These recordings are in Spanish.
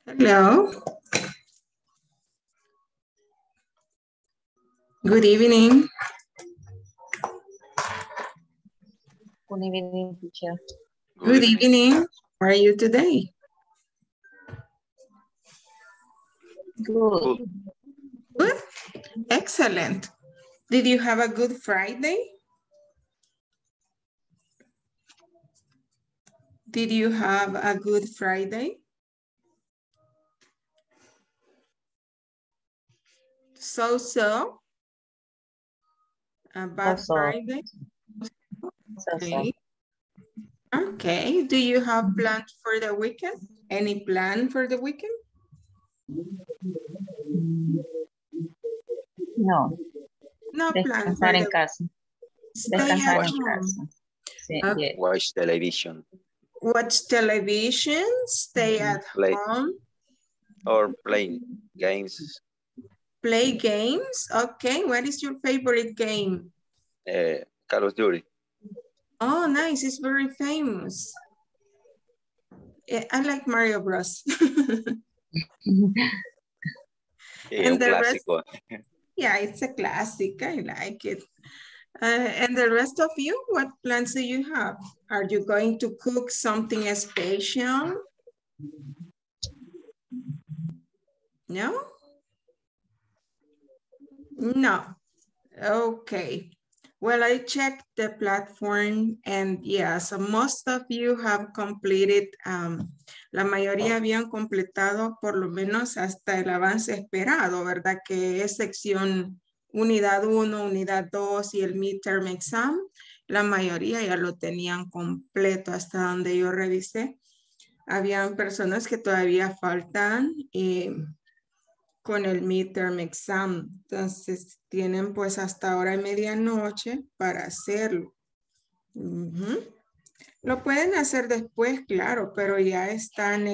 Hello. Good evening. Good evening, teacher. Good evening. How are you today? Good. Good. Excellent. Did you have a good Friday? Did you have a good Friday? So. A bad Friday? Okay. Okay. Do you have plans for the weekend? Any plan for the weekend? No. No plan for Descansar en the casa. Stay Descansar at en home. casa. Sí, Okay. yeah. Watch television Watch television, stay at home. or playing games. Play games. Okay. What is your favorite game? Call of Duty. Oh, nice. It's very famous. I like Mario Bros. And Un the rest, clásico. yeah, it's a classic. I like it. And the rest of you, what plans do you have? Are you going to cook something special? No? No. Okay. Well, I checked the platform and yeah, so most of you have completed, la mayoría habían completado por lo menos hasta el avance esperado, ¿verdad? Que es sección unidad 1, unidad 2 y el midterm exam. La mayoría ya lo tenían completo hasta donde yo revisé. Habían personas que todavía faltan con el midterm exam. Entonces tienen pues hasta ahora y medianoche para hacerlo. Lo pueden hacer después, claro, pero ya están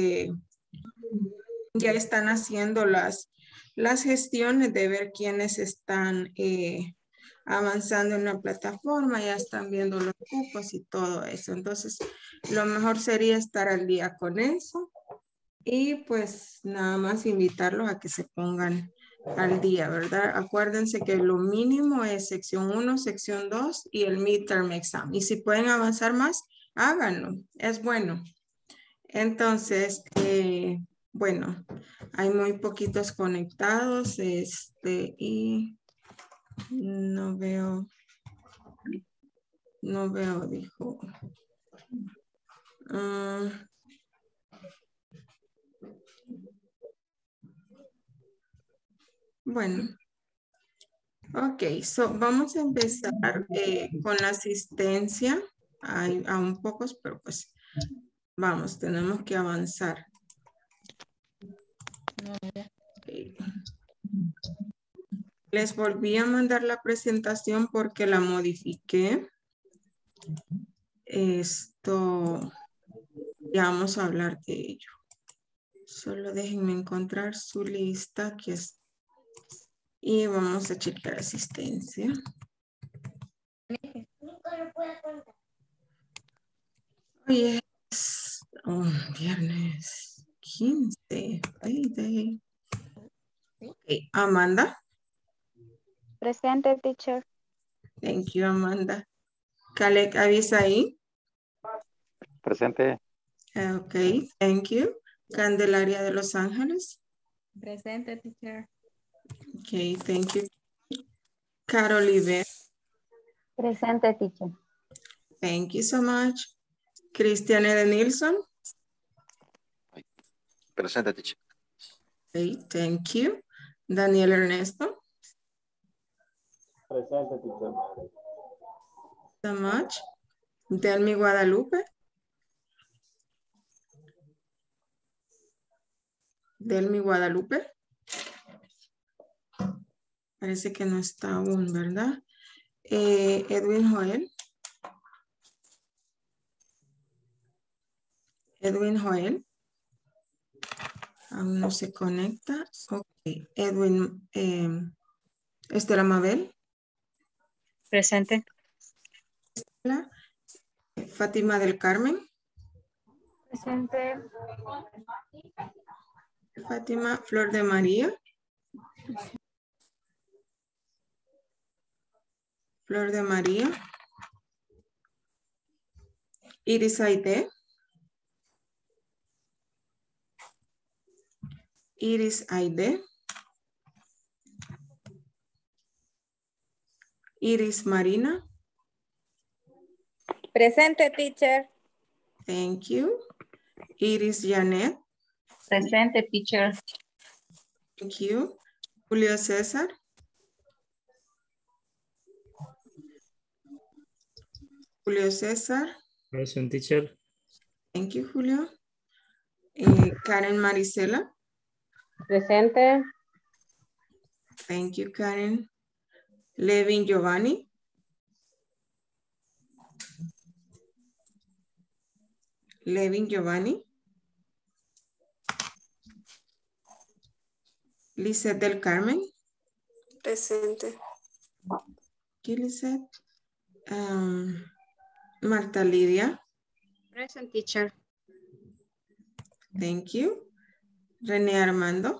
haciendo las gestiones de ver quiénes están avanzando en la plataforma, ya están viendo los cupos y todo eso. Entonces, lo mejor sería estar al día con eso. Y pues nada más invitarlos a que se pongan al día, ¿verdad? Acuérdense que lo mínimo es sección 1, sección 2 y el midterm exam. Y si pueden avanzar más, háganlo. Es bueno. Entonces, bueno, hay muy poquitos conectados y no veo, dijo. Bueno, ok, vamos a empezar con la asistencia. Hay aún pocos, pero pues vamos, tenemos que avanzar. Okay. Les volví a mandar la presentación porque la modifiqué. Ya vamos a hablar de ello. Solo déjenme encontrar su lista que es. Y vamos a checar asistencia. Hoy es viernes 15. Payday. Okay. Amanda. Presente, teacher. Thank you, Amanda. Kalek Avisaí. Presente. Ok, thank you. Candelaria de Los Ángeles. Presente, teacher. Ok, thank you. Carol Iber. Presente, teacher. Thank you so much. Cristiane de Nilsson. Presente, teacher. Okay, thank you. Daniel Ernesto. Presente, teacher. So much. Delmi Guadalupe. Delmi Guadalupe. Parece que no está aún, ¿verdad? Edwin Joel. Edwin Joel. Aún no se conecta. Ok. Edwin. Estela Mabel. Presente. Fátima del Carmen. Presente. Fátima, Flor de María. Flor de María. Iris Aide. Iris Aide. Iris Marina. Presente, teacher. Thank you. Iris Janet. Presente, teacher. Thank you. Julio César. Julio César. Present, teacher. Thank you, Julio. Karen Marisela. Presente. Thank you, Karen. Levin Giovanni. Levin Giovanni. Lizeth del Carmen. Presente. ¿Qué Lizeth? Marta Lidia. Present, teacher. Thank you. René Armando.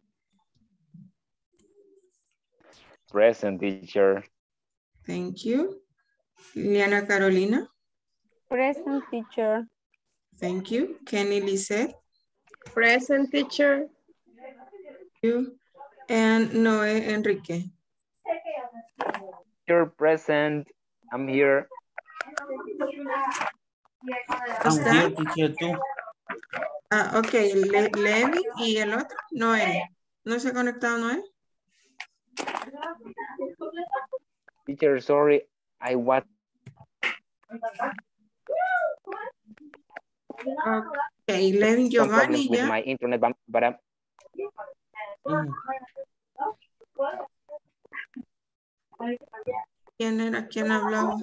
Present, teacher. Thank you. Liliana Carolina. Present, teacher. Thank you. Kenny Lizeth. Present, teacher. Thank you. And Noé Enrique. You're present. I'm here. What's I'm that? here, teacher, too. Ah, ok. Levi y el otro, Noé. ¿No se ha conectado Noé? Teacher, sorry. I was Ok, Levin some Giovanni problems with ya. my internet, but I'm ¿Quién era? ¿Quién hablaba?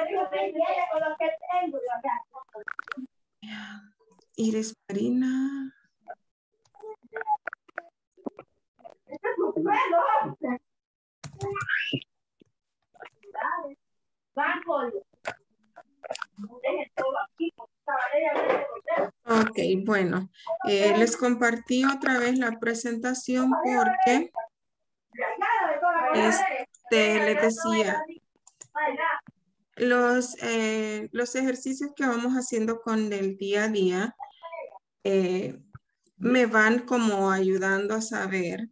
Iris Marina. Ok, bueno, les compartí otra vez la presentación porque les decía, los ejercicios que vamos haciendo con el día a día me van como ayudando a saber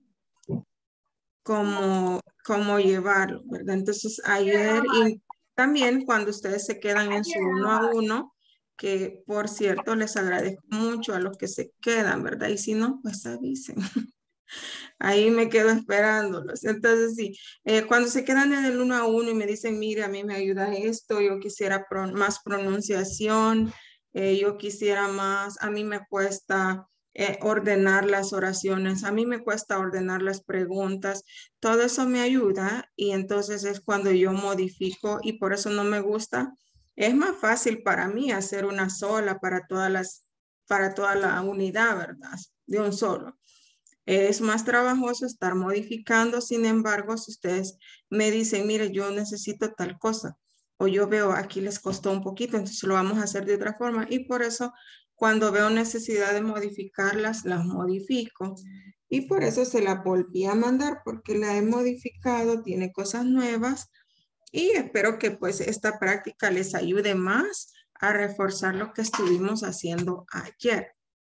cómo llevarlo, ¿verdad? Entonces ayer y también cuando ustedes se quedan en su 1 a 1, que por cierto les agradezco mucho a los que se quedan, ¿verdad? Y si no, pues avisen. Ahí me quedo esperándolos. Entonces sí, cuando se quedan en el 1 a 1 y me dicen, mire, a mí me ayuda esto, yo quisiera más pronunciación, yo quisiera más, a mí me cuesta ordenar las oraciones, a mí me cuesta ordenar las preguntas, todo eso me ayuda y entonces es cuando yo modifico y por eso no me gusta. Es más fácil para mí hacer una sola para toda la unidad, ¿verdad? De un solo. Es más trabajoso estar modificando, sin embargo, si ustedes me dicen, mire, yo necesito tal cosa, o yo veo aquí les costó un poquito, entonces lo vamos a hacer de otra forma, y por eso cuando veo necesidad de modificarlas, las modifico, y por eso se la volví a mandar, porque la he modificado, tiene cosas nuevas, y espero que pues esta práctica les ayude más a reforzar lo que estuvimos haciendo ayer.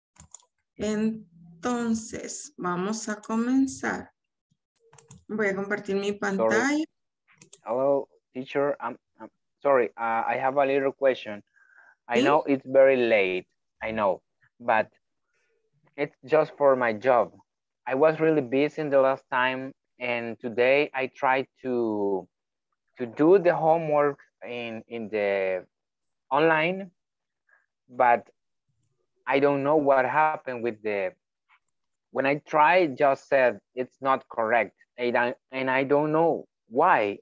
Entonces, vamos a comenzar. Voy a compartir mi pantalla. sorry. Hello, teacher. I'm sorry. I have a little question. I ¿Sí? know it's very late. I know, but it's just for my job. I was really busy in the last time, and today I tried to do the homework in the online, but I don't know what happened with when I tried, just said it's not correct, and I don't know why.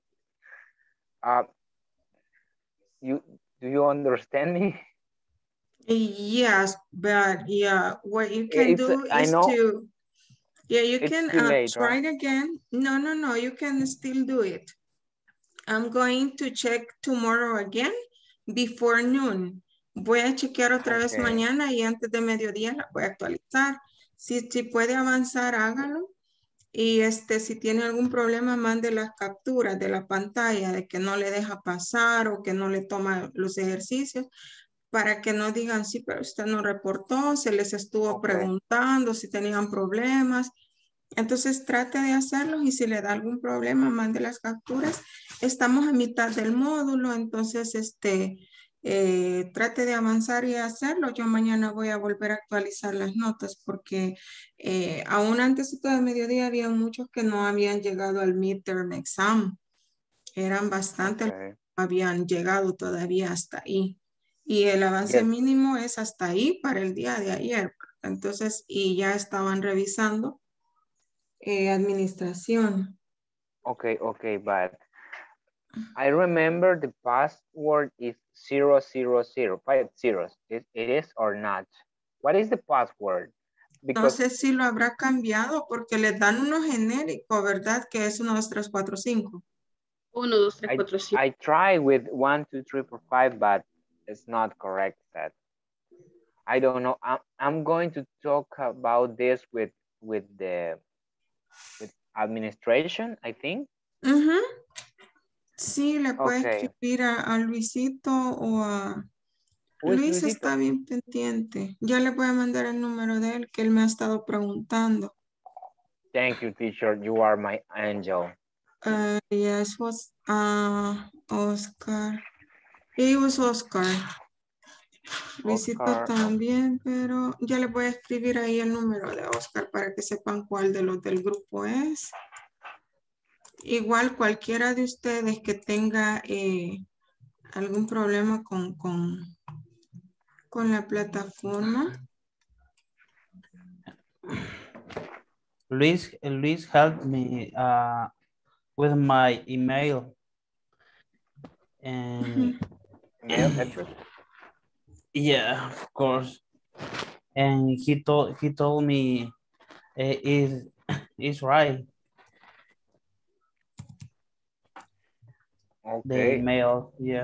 Do you understand me? Yes, but yeah, what you can do I is know to, yeah, you it's can too late, try right? it again. No, you can still do it. I'm going to check tomorrow again before noon. Voy a chequear otra vez Okay. mañana y antes de mediodía la voy a actualizar. Si puede avanzar, hágalo. Y si tiene algún problema, mande las capturas de la pantalla de que no le deja pasar o que no le toma los ejercicios para que no digan, sí, pero usted no reportó, se les estuvo preguntando si tenían problemas. Entonces trate de hacerlo y si le da algún problema, mande las capturas. Estamos a mitad del módulo, entonces trate de avanzar y hacerlo. Yo mañana voy a volver a actualizar las notas porque aún antes de mediodía había muchos que no habían llegado al midterm exam. Eran bastantes, Okay. habían llegado todavía hasta ahí. Y el avance mínimo es hasta ahí para el día de ayer. Entonces, y ya estaban revisando administración. Okay, but I remember the password is 000, 5 zeros. It is or not? What is the password? No sé si lo habrá cambiado porque le dan uno genérico, ¿verdad? Que es 1, 2, 3, 4, 5. 1, 2, 3, 4, 5. I try with 1, 2, 3, 4, 5, but it's not correct. That I don't know. I'm going to talk about this with administration, I think. Sí, le puede escribir a Luisito o a... Luis está bien pendiente. Ya le voy a mandar el número de él que él me ha estado preguntando. Thank you, teacher. You are my angel. Yes, was Oscar. It was Oscar. Luisito también, pero ya le voy a escribir ahí el número de Oscar para que sepan cuál de los del grupo es. Igual cualquiera de ustedes que tenga algún problema con la plataforma. Luis helped me with my email. And email address? Yeah, of course. And he told me it's right. Okay. The email, yeah.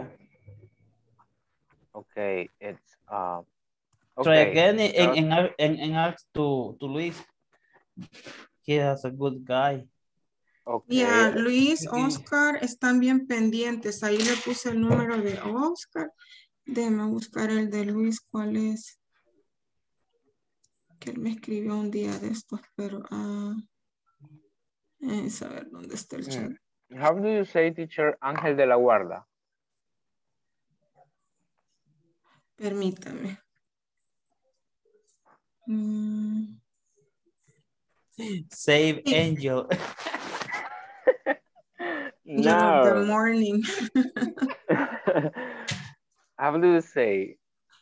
Okay, it's okay. Try again and ask to Luis. He is a good guy. Okay. Yeah, Luis, Oscar están bien pendientes. Ahí le puse el número de Oscar. Déjame buscar el de Luis, ¿cuál es? Que él me escribió un día de estos, pero saber dónde está el chat. How do you say, teacher, Ángel de la Guarda? Permítame. Save angel. No. Yeah, the morning. How do you say?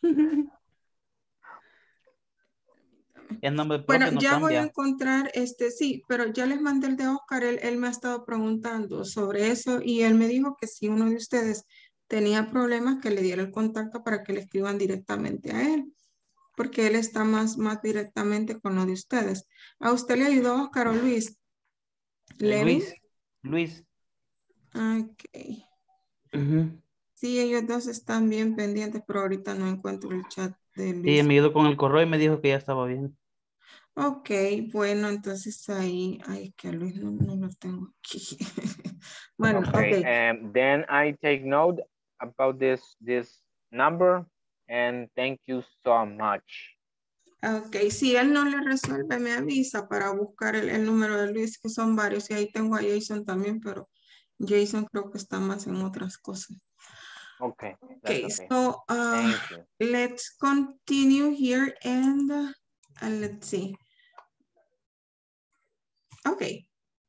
El nombre Bueno, propio no ya cambia. voy a encontrar sí, pero ya les mandé el de Oscar, él me ha estado preguntando sobre eso y él me dijo que si uno de ustedes tenía problemas que le diera el contacto para que le escriban directamente a él, porque él está más directamente con lo de ustedes. ¿A usted le ayudó Oscar o Luis? Luis. Ok. Sí, ellos dos están bien pendientes, pero ahorita no encuentro el chat de Luis. Sí, me ayudó con el correo y me dijo que ya estaba bien. Ok, bueno, entonces ahí, ay, que a Luis no lo tengo aquí. Bueno, okay. ok. Then I take note about this number and thank you so much. Ok, si él no le resuelve, me avisa para buscar el número de Luis, que son varios, y ahí tengo a Jason también, pero Jason creo que está más en otras cosas. Okay. Okay, so thank you. let's continue here and let's see. Okay.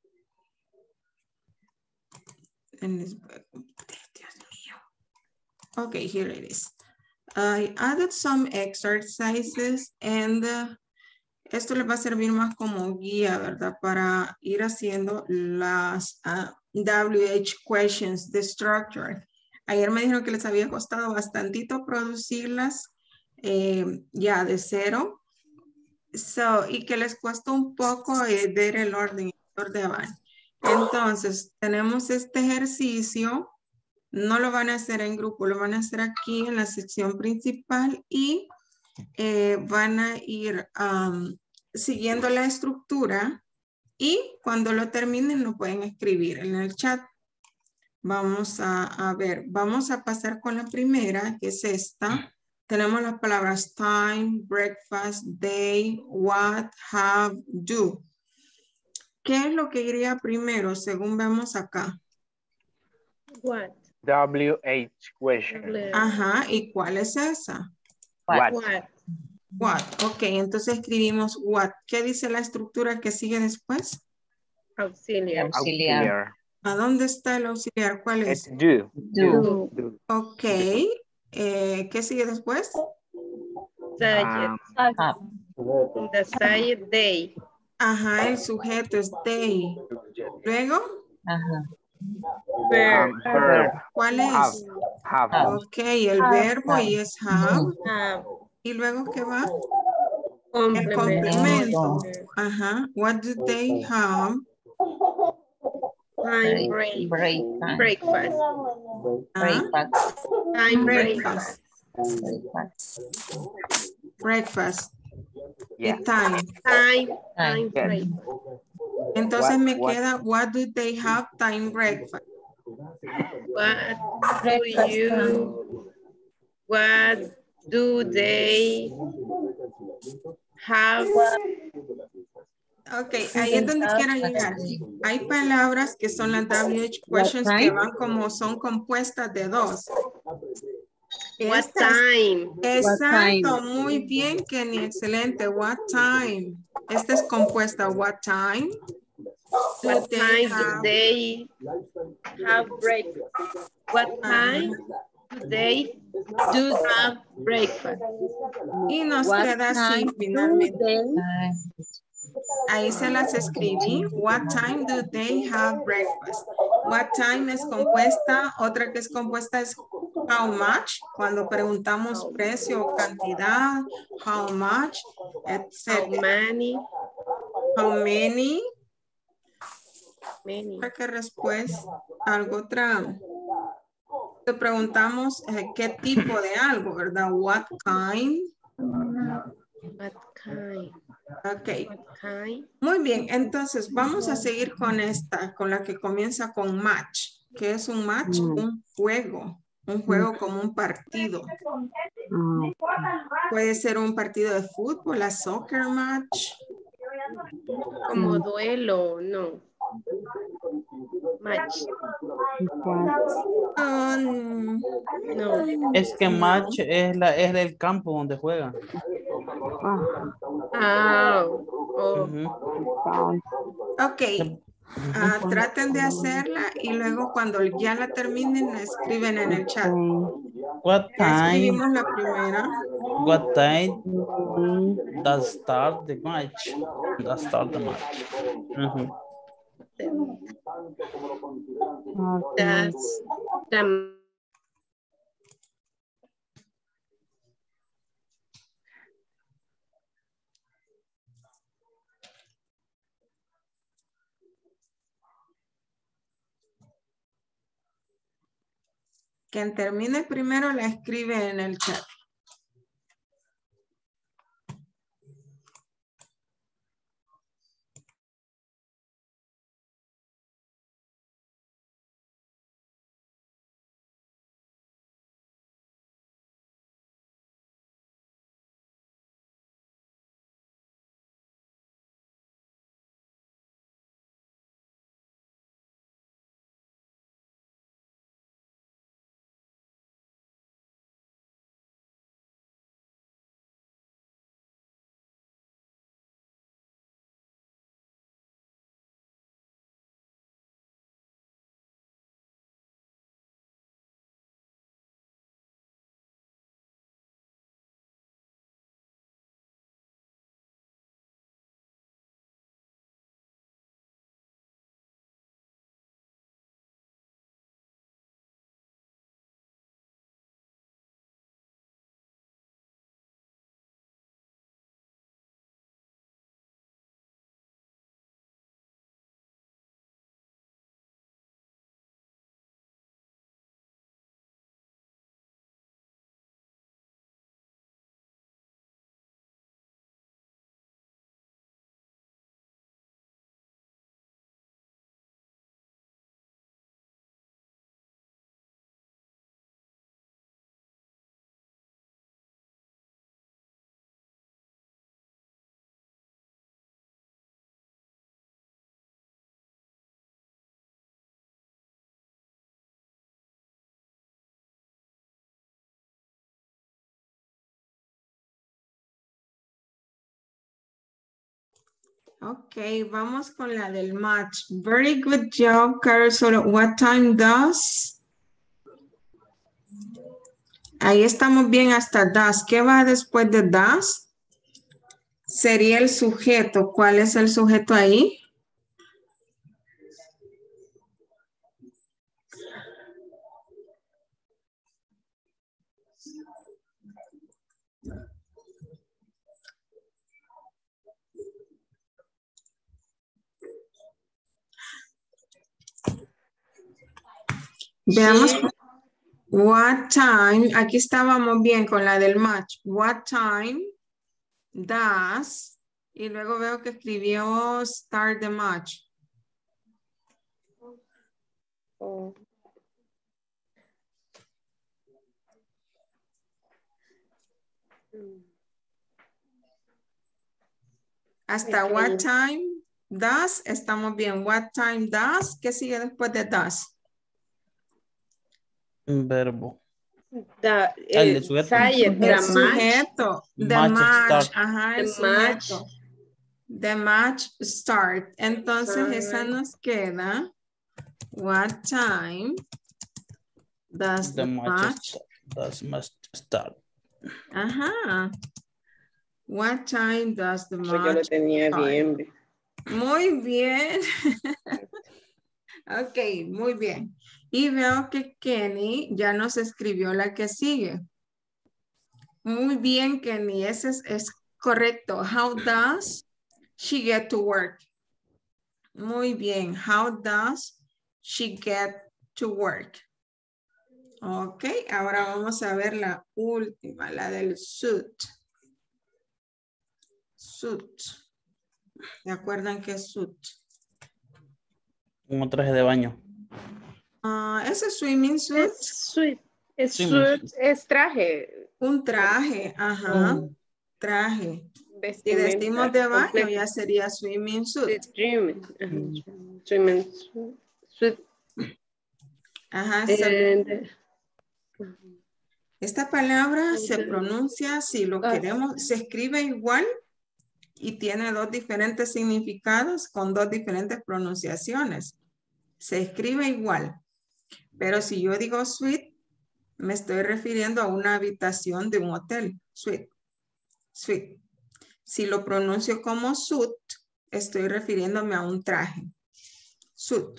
And this, okay, here it is. I added some exercises and esto les va a servir más como guía, ¿verdad? Para ir haciendo las WH questions, the structure. Ayer me dijeron que les había costado bastantito producirlas ya de cero. Y que les cuesta un poco ver el orden van. Entonces, tenemos este ejercicio. No lo van a hacer en grupo, lo van a hacer aquí en la sección principal y van a ir siguiendo la estructura y cuando lo terminen lo pueden escribir en el chat. Vamos a ver, vamos a pasar con la primera, que es esta. Tenemos las palabras time, breakfast, day, what, have, do. ¿Qué es lo que iría primero según vemos acá? What? WH question. Ajá, ¿y cuál es esa? What? What, ok, entonces escribimos what. ¿Qué dice la estructura que sigue después? Auxiliar. Auxiliar. ¿A dónde está el auxiliar? ¿Cuál It's es? do. Do. Do. Ok, ¿qué sigue después? Subject. Have. The subject day. Ajá, el sujeto es they. Luego, Ajá. Verb. Verb. ¿cuál Have. es? Have. Ok, el verbo ahí es have. Have. ¿Y luego qué va? El Complement. complemento. Ajá, what do they have? Time break. Breakfast. Breakfast. Ah, Breakfast. Time breakfast. breakfast. Breakfast. Yeah. The time. Time Yes. break. Entonces me What? queda, what do they have time breakfast? What do they have? Ok, ahí es donde quiero llegar. Hay palabras que son las WH questions que van como son compuestas de dos. What Estas- time? Exacto, muy bien, Kenny, excelente. What time? Esta es compuesta, what time? What they time do have- they have breakfast? What time do they do have breakfast? Y nos queda así finalmente. Ahí se las escribí. What time do they have breakfast? What time es compuesta. Otra que es compuesta es how much. Cuando preguntamos precio o cantidad. How much, How etc. many? How many. Many. Que después algo otra. Te preguntamos qué tipo de algo, ¿verdad? What kind. What kind? Ok. What kind? Muy bien, entonces vamos a seguir con esta, con la que comienza con match. ¿Qué es un match? Un juego como un partido. Puede ser un partido de fútbol, a soccer match. Como duelo, no. Match. No. Es que match es el campo donde juegan. Oh. Ujú. Ok, traten de hacerla y luego cuando ya la terminen la escriben en el chat. What Ya time? escribimos la primera. What time does start the match? Does start the match. Ujú. That's the Quien termine primero la escribe en el chat. Ok, vamos con la del match. Very good job, Carol. Solo, what time does? Ahí estamos bien hasta does. ¿Qué va después de does? Sería el sujeto. ¿Cuál es el sujeto ahí? Veamos. What time, aquí estábamos bien con la del match. What time does, y luego veo que escribió start the match. Oh. Hasta Ok. what time does, estamos bien. What time does, ¿qué sigue después de does? Un verbo. El sujeto. the El match. sujeto, the Match match, start. ajá, el The match. sujeto. The match start. Entonces esa Start. nos queda. What time does The the match match? must start. Ajá. What time does the Pues yo lo match tenía start? bien. Muy bien. Ok, muy bien. Y veo que Kenny ya nos escribió la que sigue. Muy bien, Kenny. Ese es correcto. How does she get to work? Muy bien. How does she get to work? Ok, ahora vamos a ver la última, la del suit. Suit. ¿Se acuerdan qué es suit? Un traje de baño. ¿Ese es swimming suit? Es traje. Un traje, ajá. Oh. Traje. Si Vestimenta. decimos de baño, completo. ya sería swimming suit. Swimming suit. Ajá. And, Esta palabra se pronuncia, si lo queremos, se escribe igual y tiene dos diferentes significados con dos diferentes pronunciaciones. Se escribe igual. Pero si yo digo suite, me estoy refiriendo a una habitación de un hotel. Suite. Suite. Si lo pronuncio como suit, estoy refiriéndome a un traje. Suit.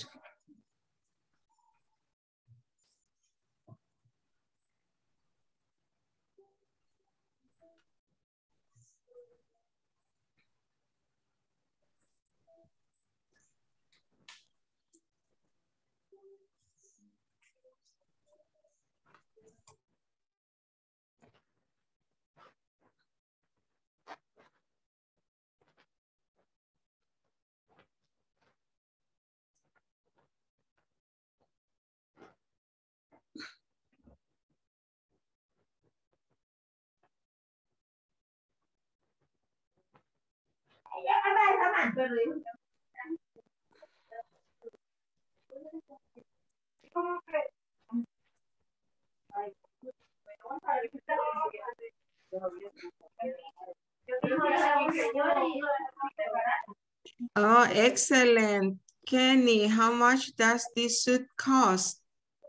Oh, excellent. Kenny, how much does this suit cost?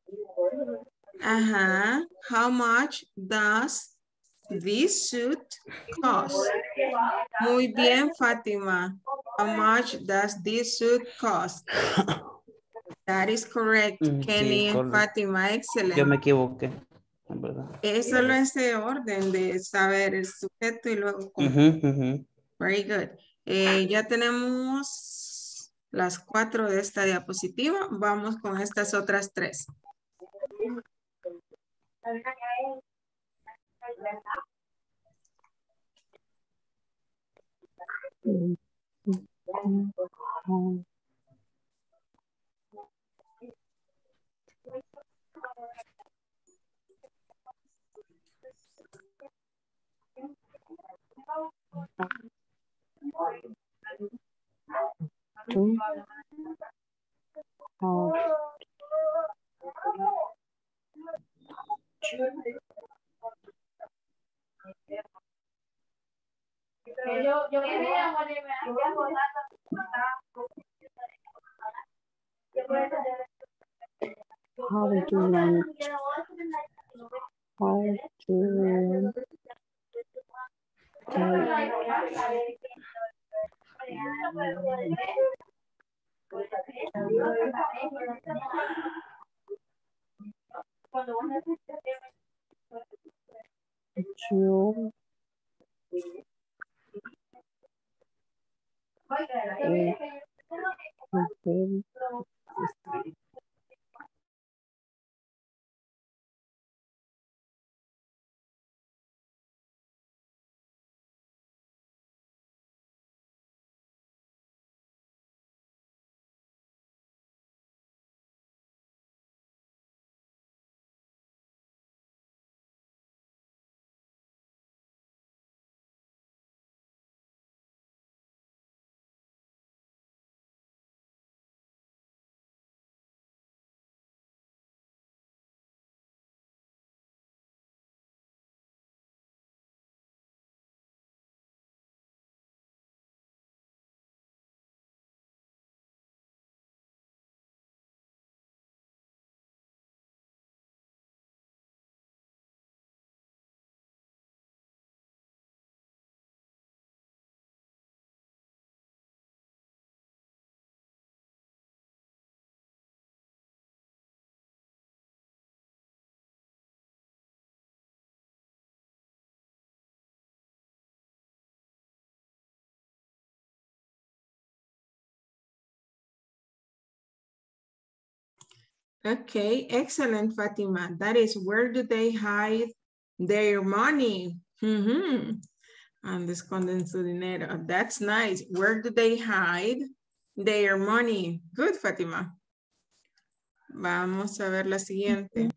Ajá. How much does this suit cost? Muy bien, Fátima. How much does this suit cost? That is correct, Kenny Sí, and Fátima. Excellent. yo me equivoqué, en verdad. Es solo ese orden de saber el sujeto y luego cómo. Very good. Ya tenemos las 4 de esta diapositiva. Vamos con estas otras 3. How do you lunch? How to you Okay, excellent, Fatima. That is, where do they hide their money? Esconden su dinero. That's nice. Where do they hide their money? Good, Fatima. Vamos a ver la siguiente.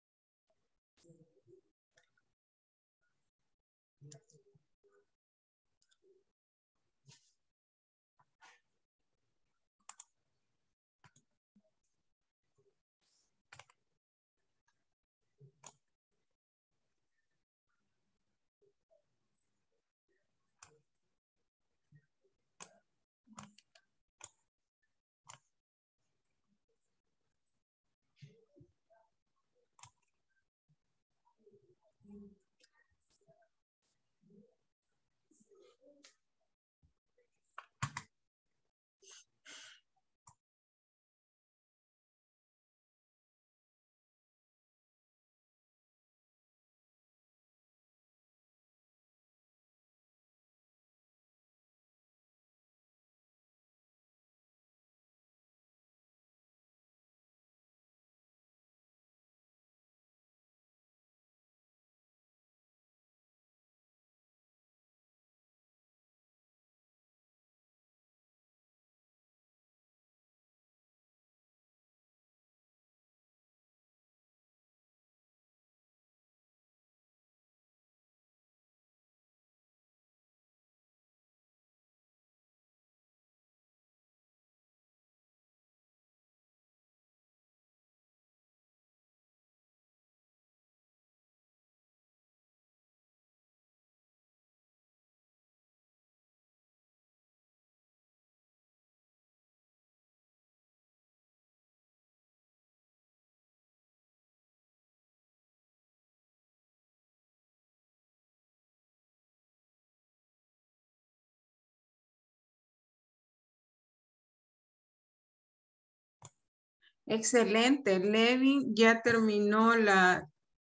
Excelente. Levin ya terminó la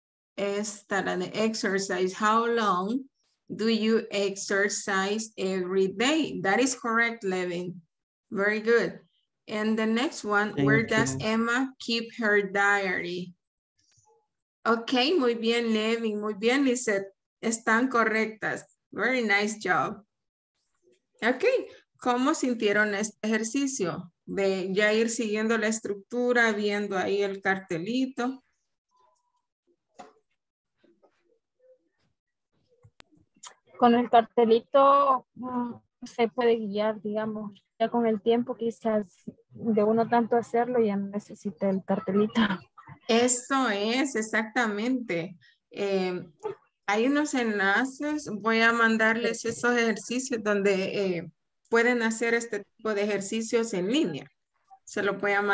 de exercise. How long do you exercise every day? That is correct, Levin. Very good. And the next one, where does Emma keep her diary? Ok, muy bien, Levin. Muy bien, Lizette. Están correctas. Very nice job. Ok, ¿cómo sintieron este ejercicio? De ya ir siguiendo la estructura, viendo ahí el cartelito. con el cartelito se puede guiar, digamos. Ya con el tiempo quizás de uno tanto hacerlo ya no necesita el cartelito. Eso es, exactamente. Hay unos enlaces, voy a mandarles esos ejercicios donde pueden hacer este tipo de ejercicios en línea. Se lo voy a mandar.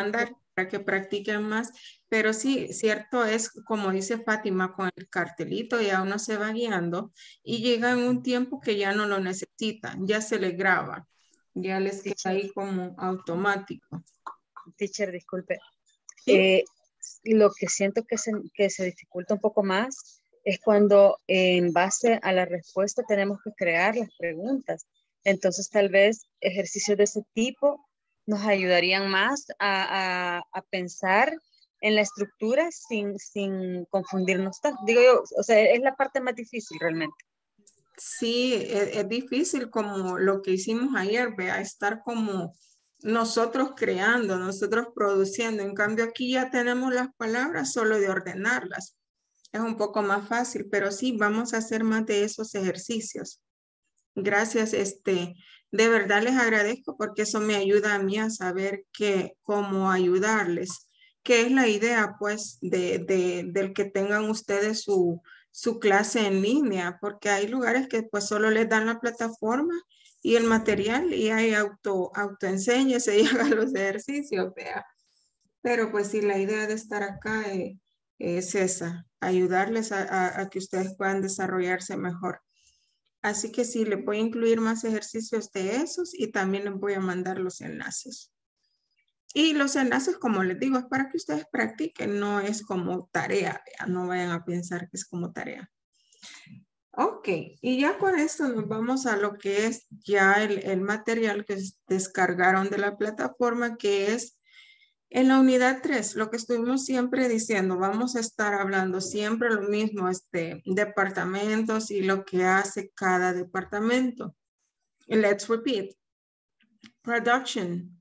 para que practiquen más. Pero sí, cierto es, como dice Fátima, con el cartelito ya uno se va guiando y llega en un tiempo que ya no lo necesitan, ya se le graba, ya les queda ahí como automático. Teacher, disculpe. ¿Sí? Lo que siento que se dificulta un poco más es cuando en base a la respuesta tenemos que crear las preguntas. Entonces, tal vez ejercicios de ese tipo nos ayudarían más a pensar en la estructura sin confundirnos tanto. Digo yo, o sea, es la parte más difícil realmente. Sí, es difícil como lo que hicimos ayer, vea, estar como nosotros creando, nosotros produciendo. En cambio, aquí ya tenemos las palabras solo de ordenarlas. Es un poco más fácil, pero sí, vamos a hacer más de esos ejercicios. Gracias, de verdad les agradezco porque eso me ayuda a mí a saber cómo ayudarles. ¿Qué es la idea, pues, del que tengan ustedes su clase en línea? Porque hay lugares que pues solo les dan la plataforma y el material y hay autoenséñese y haga los ejercicios, vea. Pero pues sí, la idea de estar acá es esa, ayudarles a que ustedes puedan desarrollarse mejor. Así que sí, les voy a incluir más ejercicios de esos y también les voy a mandar los enlaces. Y los enlaces, como les digo, es para que ustedes practiquen, no es como tarea, ¿vea? No vayan a pensar que es como tarea. Ok, y ya con esto nos vamos a lo que es ya el material que descargaron de la plataforma, que es en la unidad 3, lo que estuvimos siempre diciendo, vamos a estar hablando siempre lo mismo, departamentos y lo que hace cada departamento. Let's repeat. Production.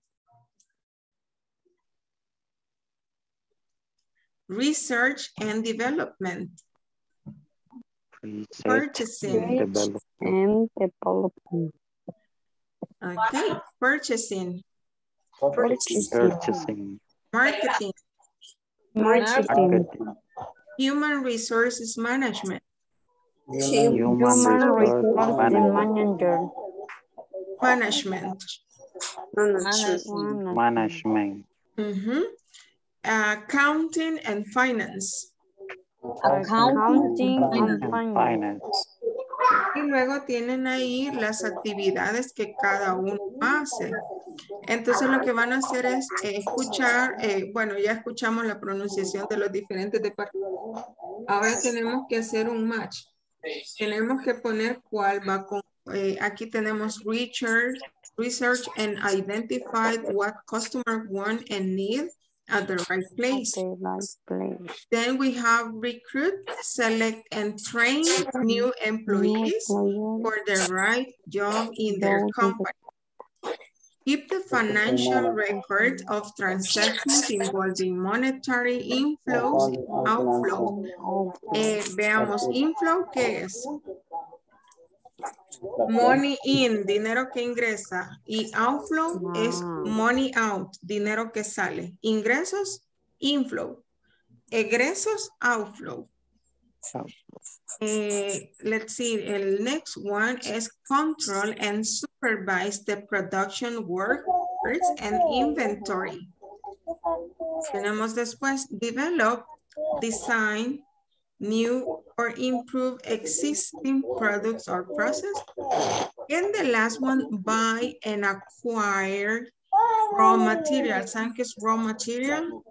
Research and development. Purchasing. And development. Okay, purchasing. Purchasing. Marketing. Marketing. Human resources management. Human resources manager. Management. Management. Accounting and finance. Accounting and finance. Y luego tienen ahí las actividades que cada uno hace. Entonces lo que van a hacer es escuchar, bueno, ya escuchamos la pronunciación de los diferentes departamentos. Ahora tenemos que hacer un match. Tenemos que poner cuál va con, aquí tenemos research and identify what customer want and need at the right place. Then we have recruit, select and train new employees for the right job in their company. Keep the financial record of transactions involving monetary inflows and outflows. Veamos, inflow, ¿qué es? Money in, dinero que ingresa. Y outflow es money out, dinero que sale. Ingresos, inflow. Egresos, outflow. Let's see, el next one is control and supervise the production workers and inventory. Tenemos después develop, design, new or improve existing products or process. And the last one, buy and acquire raw materials. ¿Saben qué es raw material?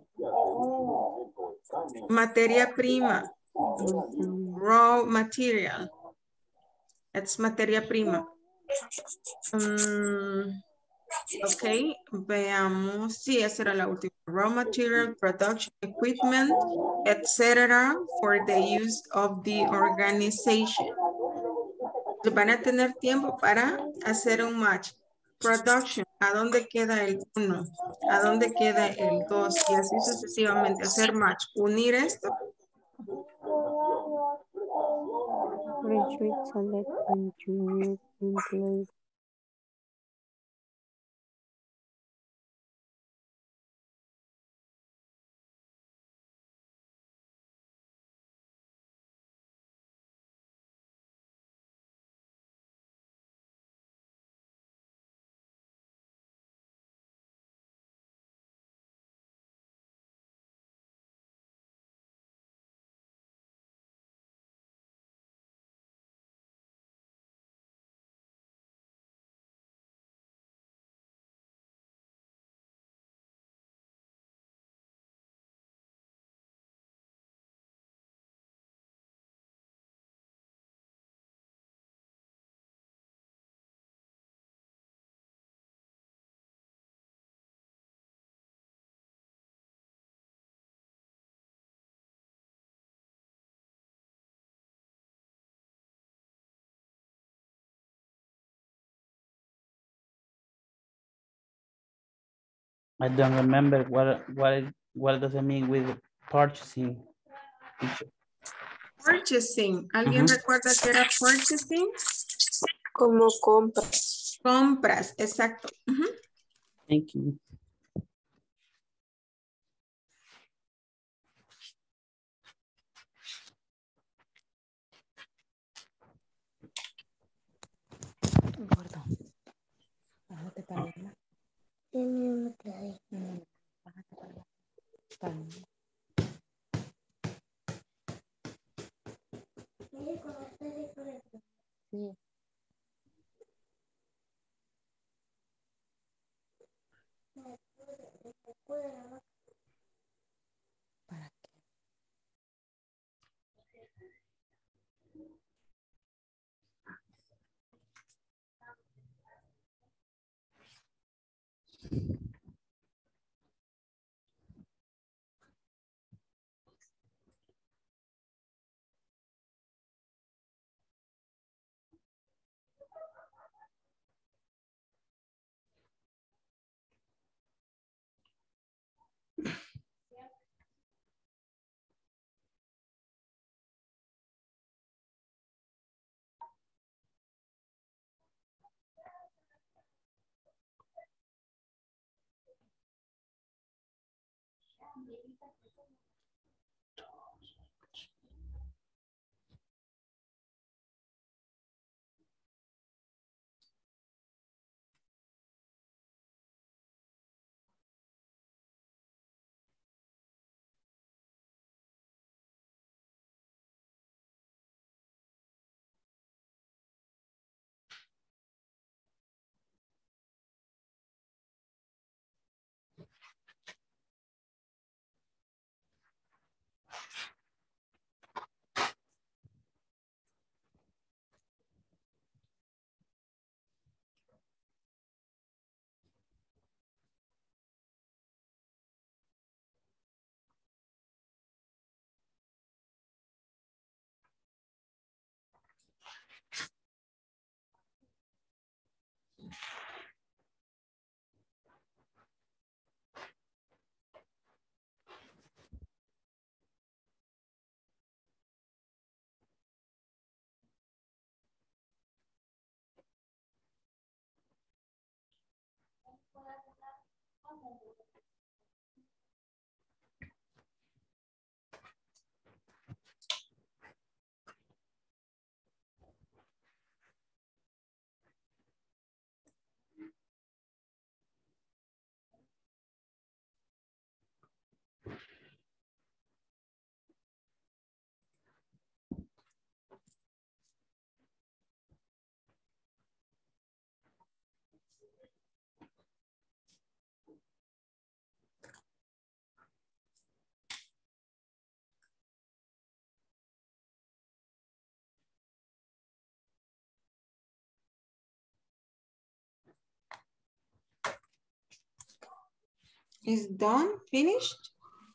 Materia prima. Raw material. It's materia prima. Ok, veamos. Sí, esa era la última. Raw material, production equipment, etc. for the use of the organization. Van a tener tiempo para hacer un match. Production, ¿a dónde queda el 1? ¿A dónde queda el 2? Y así sucesivamente, hacer match. Unir esto. Retreat, select, and choose I don't remember what does it mean with purchasing. Purchasing. ¿Alguien recuerda que era purchasing? Como compras. Compras, exacto. Thank you. Gordo. Bájate para allá. Tiene una clave. Bájate para allá. Sí. ¿Para qué? Is done? Finished?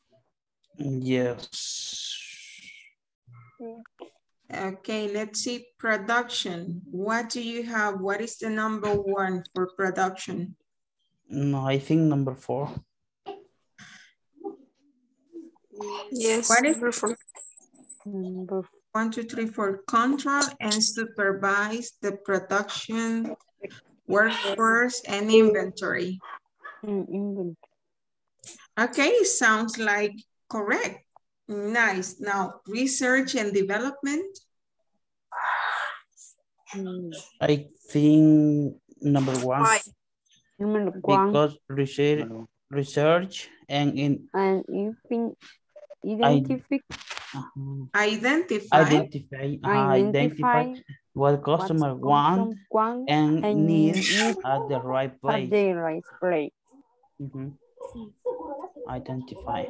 Yes. Okay, let's see production. What do you have? What is the number one for production? No, I think number 4. Yes, What is number 4. Number 1, 2, 3, 4? Control and supervise the production, workforce, and inventory. inventory. Okay, sounds like correct. Nice. Now, research and development. I think number 1. Why? Number 1. Because research and Identify what customer want and need at the right place. At the right place. Identify.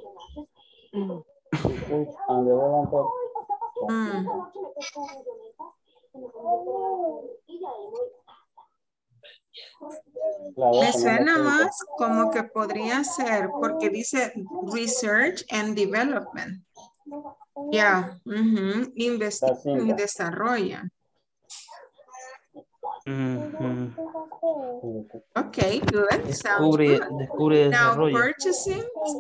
Me suena más como que podría ser porque dice research and development. Ya, investiga y desarrolla. Ujú. Okay, good. Sounds Descubre, good. descubre, Now, desarrolla. purchasing.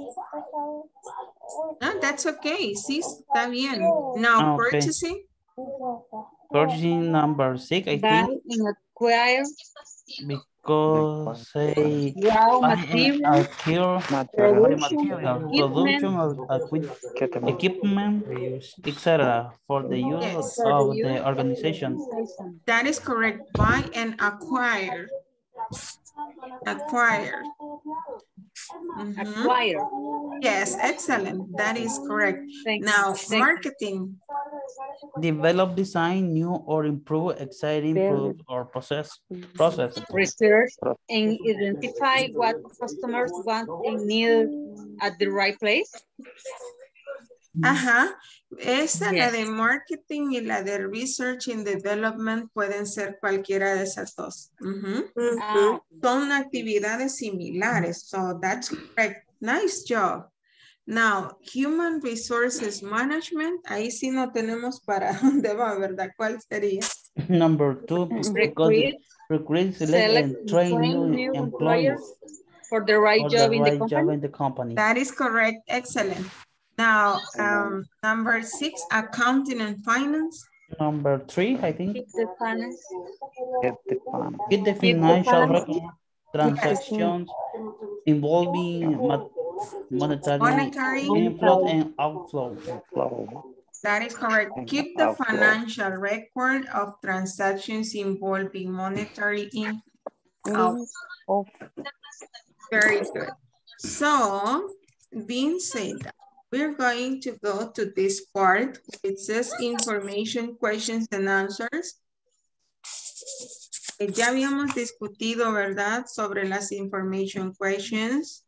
No, that's okay. Sí, está bien. Now, Ah, okay. purchasing. Purchasing number 6, I Buy think, and acquire because say raw buy and material, acquire production, material, equipment production of equipment, etc. for the use Yes, for the of use the of the organization. organization. that is correct. Buy and acquire. Acquire. Mhm. Acquire. Yes, excellent. That is correct. Thank Now, you. Thank you. marketing. Develop, design, new or improve exciting Build. product or process. Research and identify what customers want and need at the right place. Ajá. Esa, la Yes. de marketing y la de research and development pueden ser cualquiera de esas dos. Ujú. Ah, Son actividades similares. So that's correct. Nice job. Now, human resources management. Ahí sí no tenemos para dónde va, ¿verdad? ¿Cuál sería? Number 2, recruit, select, and train new employees for the right for job the in the right company. job in the company. That is correct. Excellent. Now, number 6, accounting and finance. Number 3, I think, Keep the finance. get the financial record transactions involving monetary inflow and outflow. That is correct. Keep the financial record of transactions involving monetary inflow. Very good. So, being said that, we're going to go to this part. It says information, questions, and answers. Ya habíamos discutido, ¿verdad? Sobre las information questions.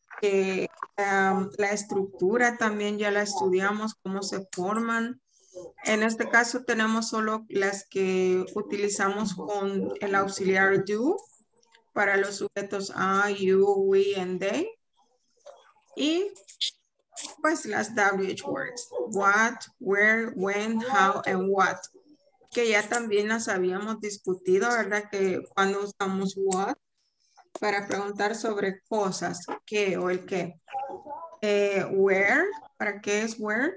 La estructura también ya la estudiamos, cómo se forman. En este caso tenemos solo las que utilizamos con el auxiliar do para los sujetos I, you, we, and they. Y pues las WH words, what, where, when, how, and what. Que ya también las habíamos discutido, ¿verdad? Que cuando usamos what para preguntar sobre cosas, qué o el qué. Where, ¿para qué es where?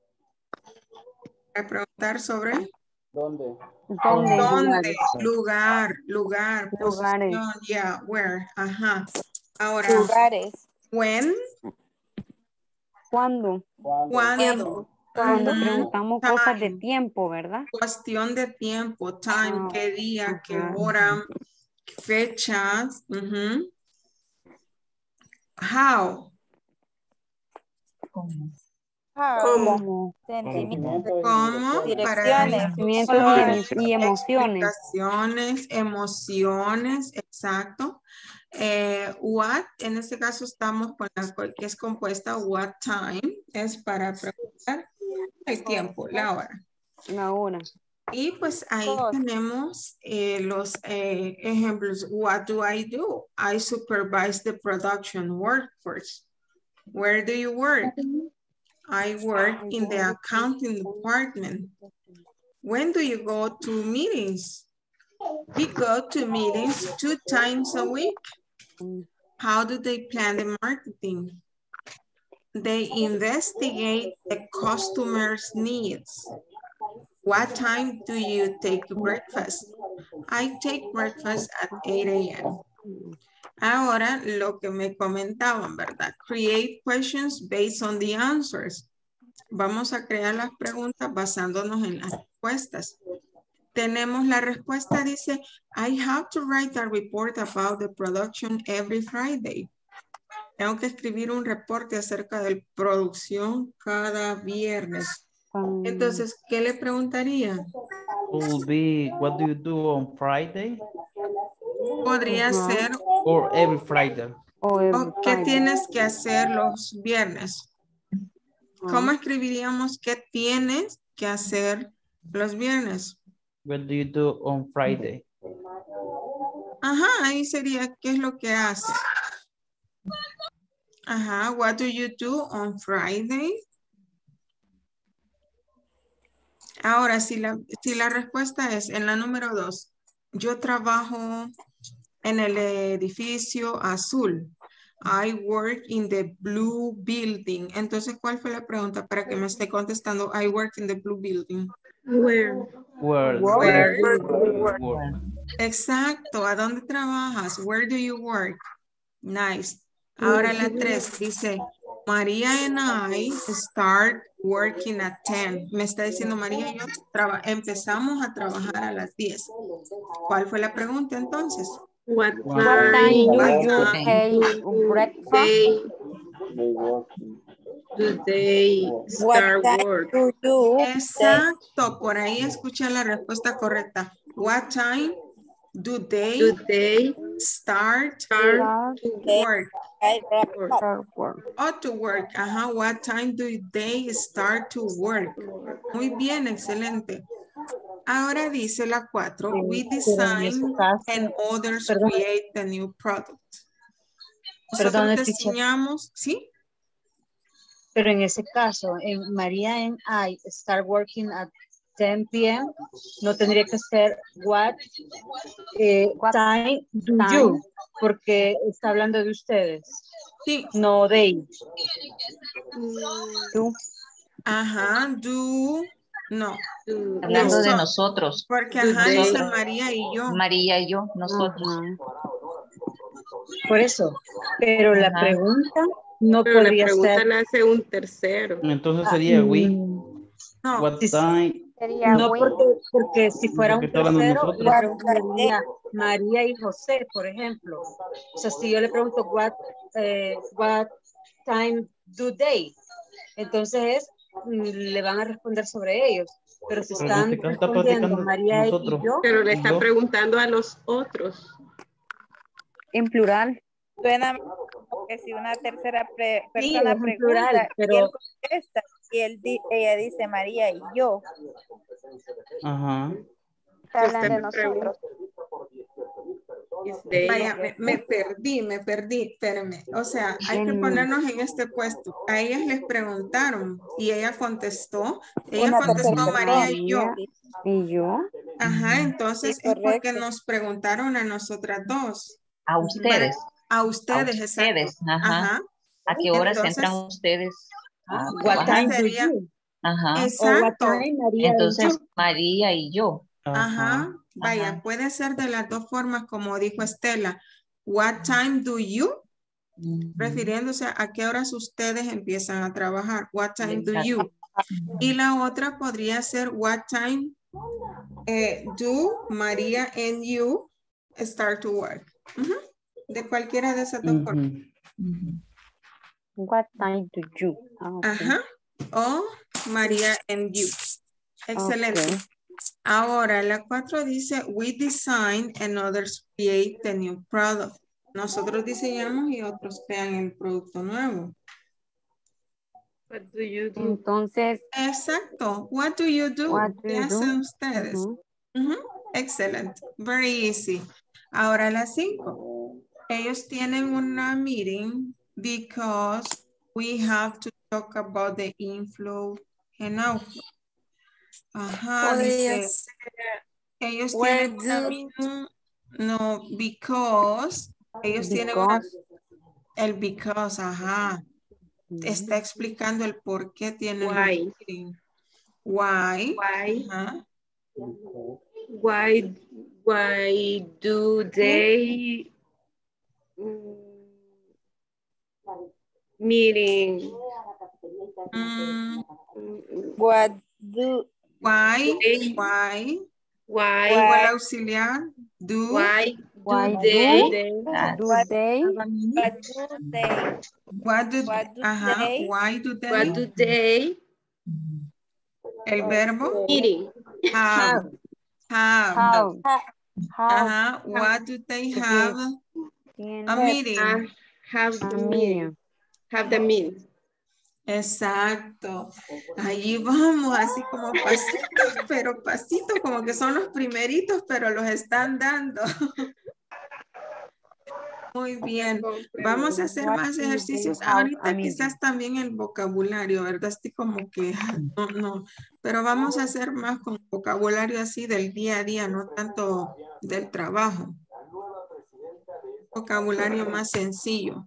Para preguntar sobre ¿Dónde? ¿dónde? Lugar, posición, yeah, where, ajá. Ahora, Lugares. when, ¿Cuándo? cuándo. Cuando preguntamos Time. cosas de tiempo, ¿verdad? Cuestión de tiempo, time, qué día, qué Ajá. hora, fechas. How. ¿Cómo? ¿Cómo? Direcciones. Sentimientos y emociones. Explicaciones, emociones, exacto. What, en este caso estamos con la que es compuesta what time, es para preguntar el tiempo, la hora. La hora. Y pues ahí tenemos los ejemplos. What do? I supervise the production workforce. Where do you work? I work in the accounting department. When do you go to meetings? We go to meetings 2 times a week. How do they plan the marketing? They investigate the customer's needs. What time do you take breakfast? I take breakfast at 8 a.m. Ahora, lo que me comentaban, ¿verdad? Create questions based on the answers. Vamos a crear las preguntas basándonos en las respuestas. Tenemos la respuesta, dice, I have to write a report about the production every Friday. Tengo que escribir un reporte acerca de producción cada viernes. Entonces, ¿qué le preguntaría? Will be, what do you do on Friday? Podría ser. Or every Friday. ¿O qué tienes que hacer los viernes? ¿Cómo escribiríamos qué tienes que hacer los viernes? What do you do on Friday? Ajá, ahí sería ¿qué es lo que hace? Ajá, what do you do on Friday? Ahora, si la respuesta es en la número 2, yo trabajo en el edificio azul. I work in the blue building. Entonces, ¿cuál fue la pregunta para que me esté contestando? I work in the blue building. Where? Exacto. ¿A dónde trabajas? Where do you work? Nice. Ahora la 3 dice, María and I start working at 10. Me está diciendo María y yo empezamos a trabajar a las 10. ¿Cuál fue la pregunta entonces? What time do you take breakfast? Do they start work? Exacto, por ahí escuché la respuesta correcta. What time do they start work? Or to work. Ajá, what time do they start to work? Muy bien, excelente. Ahora dice la 4, we design and others create the new product. Nosotros diseñamos, ¿sí? Pero en ese caso, en María and I start working at 10 p.m., no tendría que ser what time do you, porque está hablando de ustedes. Sí. No they. Ajá, do, no. Hablando de nosotros. Porque ajá, dice María y yo. María y yo, nosotros. Por eso, pero la pregunta no pero podría la pregunta ser. la hace un tercero. Entonces sería we. No. What time? No, porque si fuera un tercero, le preguntaría María y José, por ejemplo. O sea, si yo le pregunto what time do they, entonces le van a responder sobre ellos. Pero si están respondiendo María y yo. Pero le está preguntando a los otros. En plural. Suena que si una tercera persona Sí, pregunta plural, pero... y él contesta y ella dice María y yo. Ajá. Hablan de nosotros. Vaya, me perdí, espérenme. O sea, hay que ponernos en este puesto. A ellas les preguntaron y ella contestó. Ella contestó María y yo. ¿Y yo? Ajá, entonces es porque nos preguntaron a nosotras dos. A ustedes. A ustedes, exacto. Ajá. ¿A qué horas entran ustedes? What time do you? Ajá. Exacto. Entonces, María y yo. Ajá. Vaya, puede ser de las dos formas como dijo Estela. What time do you? Refiriéndose a qué horas ustedes empiezan a trabajar. What time do you? Y la otra podría ser what time do María and you start to work. De cualquiera de esas dos formas. What time do you? Ajá. O María and you. Excelente. Ahora, la 4 dice, we design and others create the new product. Nosotros diseñamos y otros crean el producto nuevo. What do you do? Entonces. Exacto. What do you do? ¿Qué hacen ustedes? Excelente. Very easy. Ahora la 5. Ellos tienen una meeting because we have to talk about the inflow and outflow. Ajá, dice, ellos tienen una meeting, no, because, ellos tienen el because, ajá, está explicando el por qué tienen Why. meeting. Why. Ajá. Why do they meeting? What do Why igual auxiliar do why what do they el verbo meeting have ajá, what do they have a meeting have the meeting. Exacto. Ahí vamos, así como pasitos, pero pasitos como que son los primeritos, pero los están dando. Muy bien. Vamos a hacer más ejercicios. Ahorita quizás también el vocabulario, ¿verdad? Estoy como que no. Pero vamos a hacer más con vocabulario así del día a día, no tanto del trabajo. Vocabulario más sencillo.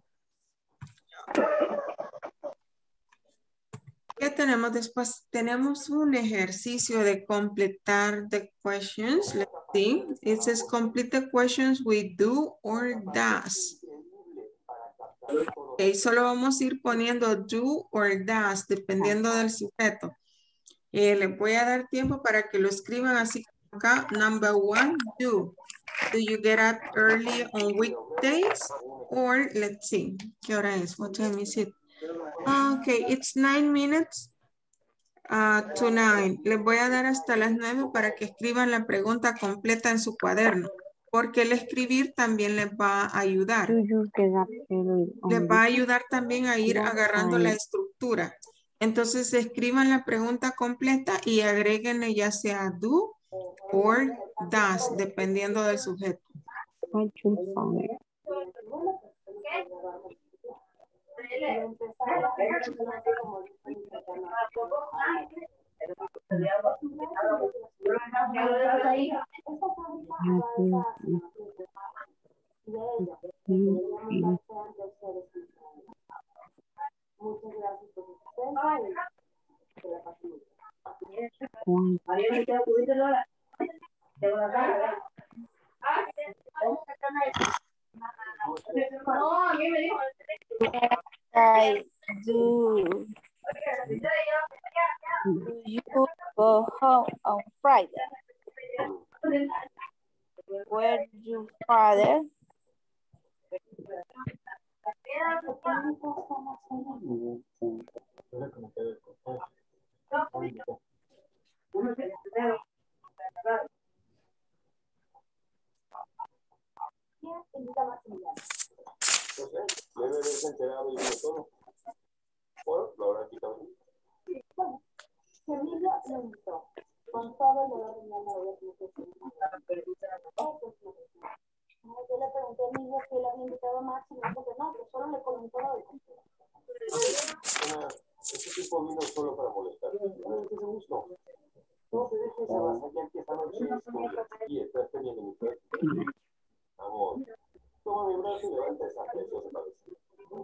¿Qué tenemos después? Tenemos un ejercicio de completar the questions. Let's see. It says complete the questions with do or does. Okay, solo vamos a ir poniendo do or does dependiendo del sujeto. Les voy a dar tiempo para que lo escriban así acá. Number 1, do. Do you get up early on weekdays? Or, let's see, ¿qué hora es? What time is it? Okay, it's 9 minutes to 9. Les voy a dar hasta las 9 para que escriban la pregunta completa en su cuaderno. Porque el escribir también les va a ayudar. Les va a ayudar también a ir agarrando la estructura. Entonces escriban la pregunta completa y agréguenle ya sea do or does, dependiendo del sujeto. I do. Do you go home on Friday? Where's your father? Yo le pregunté a Emilio si él había invitado a Max y me dijo que no, que solo le comentó lo del ese tipo vino solo para molestar. ¿No te gustó? No te dejes avanzar, ya empieza noche y estás teniendo mi cuerpo. Amor, toma mi brazo y levanta esa preciosa cabeza.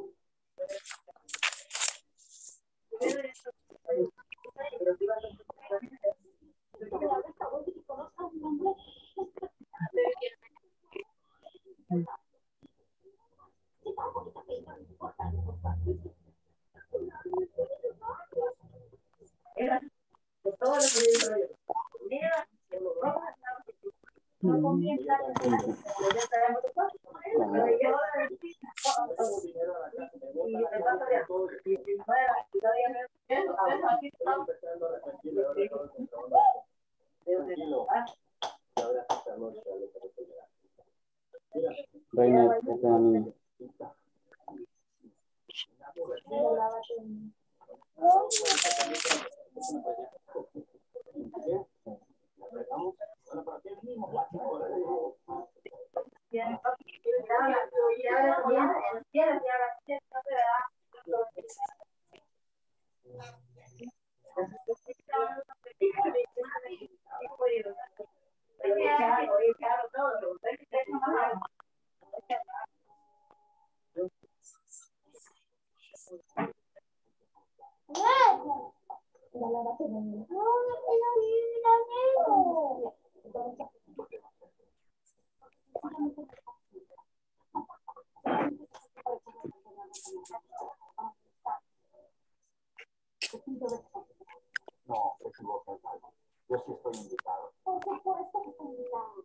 No, se equivoca. Yo sí estoy invitado. Por supuesto que estoy invitado.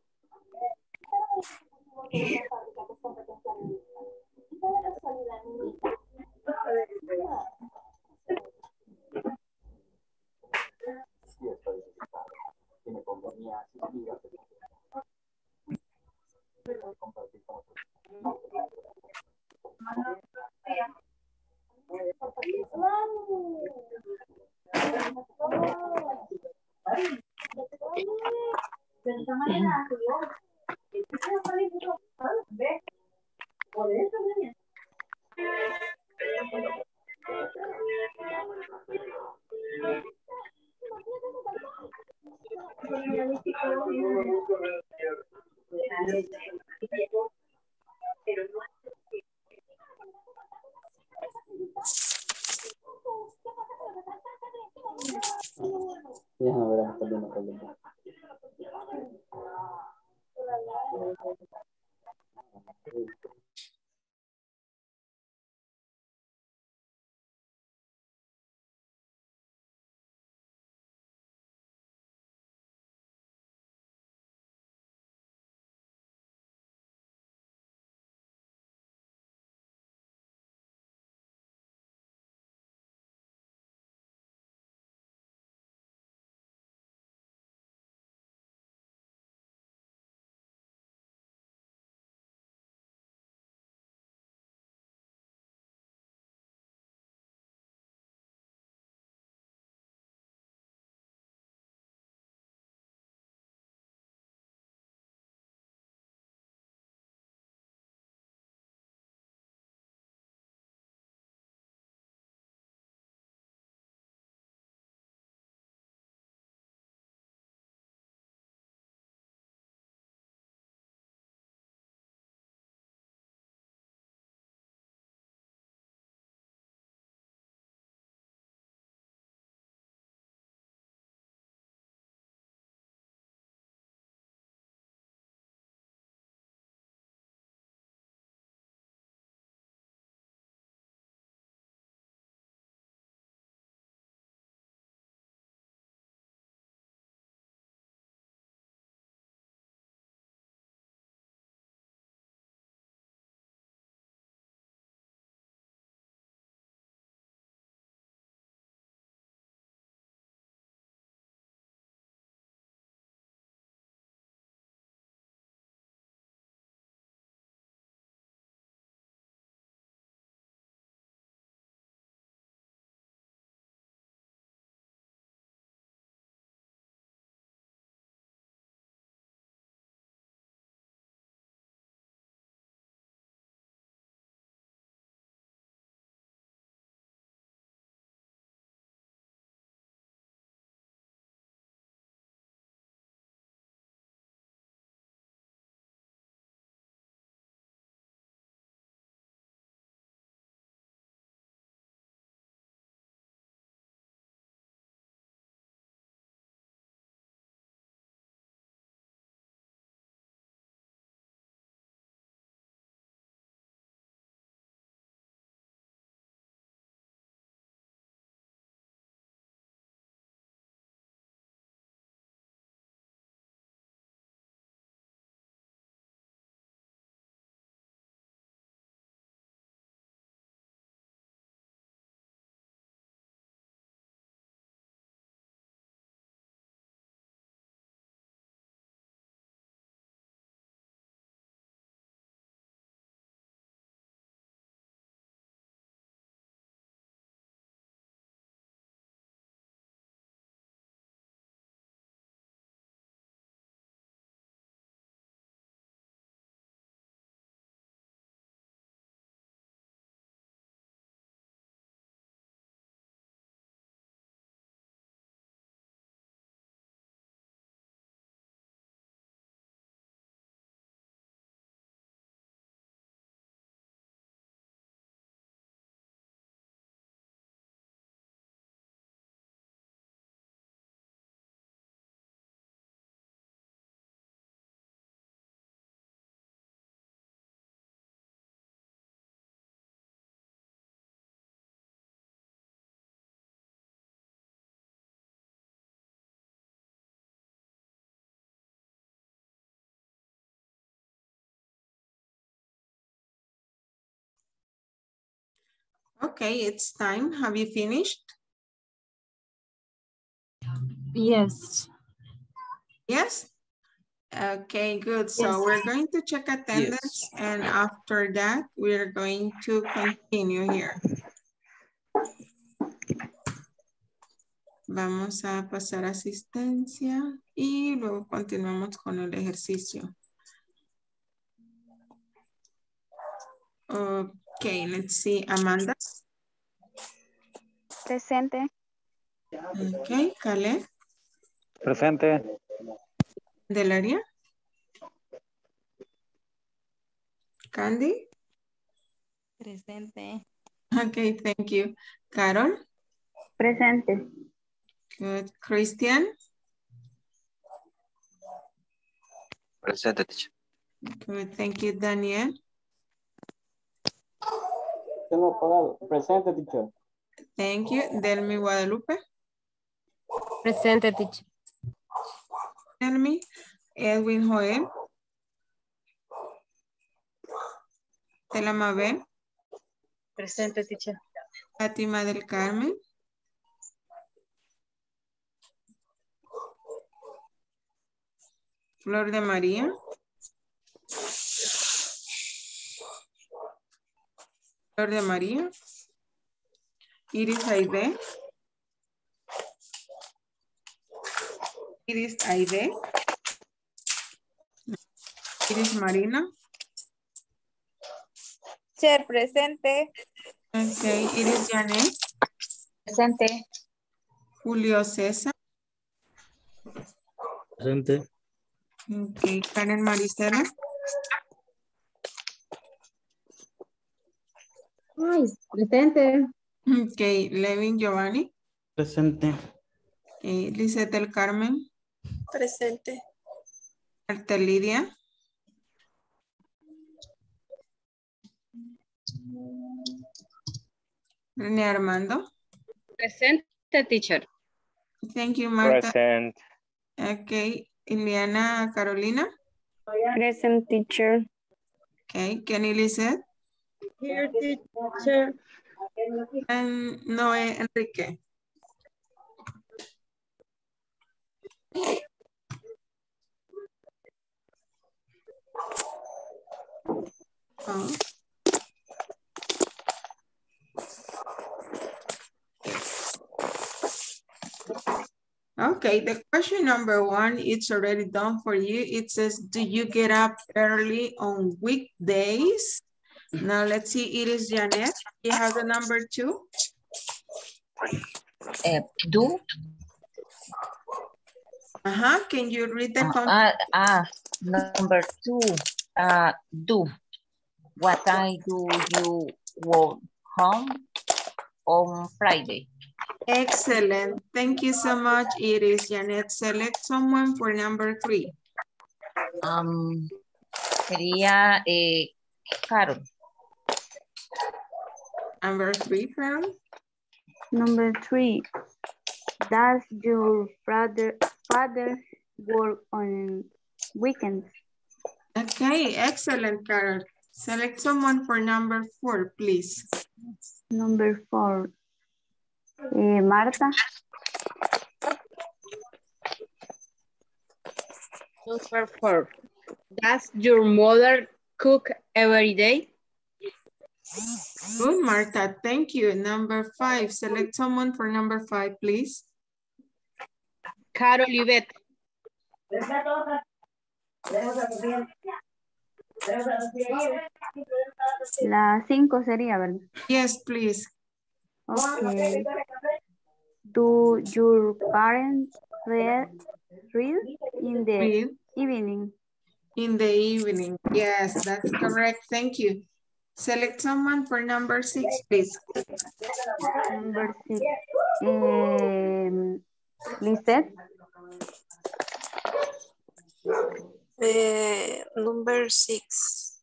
Pero me equivoco en una fábrica que es competencia mía. Y toda casualidad, niñita. Sí estoy invitado. Tiene compañía asistida. Compartir con otros. Okay, it's time. Have you finished? Yes. Yes? Okay, good. So Yes. we're going to check attendance and after that, we're going to continue here. Vamos a pasar asistencia y luego continuamos con el ejercicio. Okay, let's see. Amanda. Presente. Okay, Caleb. Presente. Delaria. Candy. Presente. Okay, thank you. Carol. Presente. Good. Christian. Presente, teacher. Good, thank you. Daniel. Tengo apagado. Presente, teacher. Thank you. Delmi Guadalupe. Presente, teacher. Delmi. Edwin Joel. Stella Mabel. Presente, teacher. Fátima del Carmen. Flor de María. Flor de María. Iris Aide. Iris Aide. Iris Marina. Ser presente. Okay. Iris Janet. Presente. Julio César. Presente. Okay. Karen Maricela. Ay, presente. Okay. Levin Giovanni. Presente. Okay. Lisette del Carmen. Presente. Artelidia. René Armando. Presente, teacher. Thank you, Marta. Present. Okay. Ileana Carolina. Present, teacher. Okay. Kenny Lisette. Here, teacher. And Noé Enrique. Oh. Okay, the question number 1, it's already done for you. It says, do you get up early on weekdays? Now let's see, it is Janet. You have the number 2? Do. Can you read the number 2. Do. What time do you walk home on Friday? Excellent. Thank you so much, Iris. Janet, select someone for number 3. Sería Carol. Number 3, Carol. Number 3. Does your father work on weekends? Okay, excellent, Carol. Select someone for number 4, please. Number 4. Marta. Number 4. Does your mother cook every day? Good, Marta. Thank you. Number 5. Select someone for number 5, please. Carol Yvette. La 5 sería, ¿verdad? Yes, please. Okay. Do your parents read in the evening? In the evening. Yes, that's correct. Thank you. Select someone for number 6, please. Number 6. Lisette. Number 6.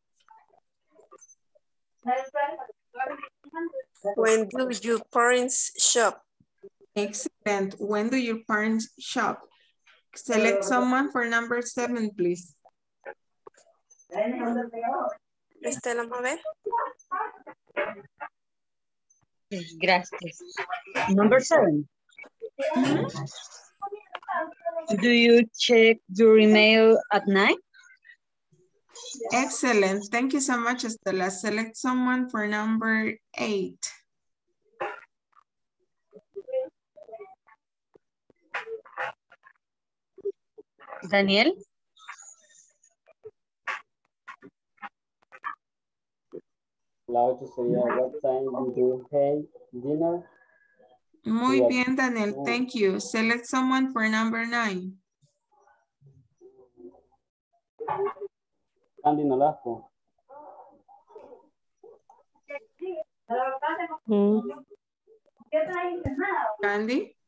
When do your parents shop? Excellent. When do your parents shop? Select someone for number 7, please. Estela Mabel. Gracias. Number 7. Do you check your email at night? Excellent. Thank you so much, Estela. Select someone for number 8. Daniel. La 8 sería what time do you have dinner? Muy bien, Daniel. Thank you. Select someone for number 9. Candy Nolasco. Candy.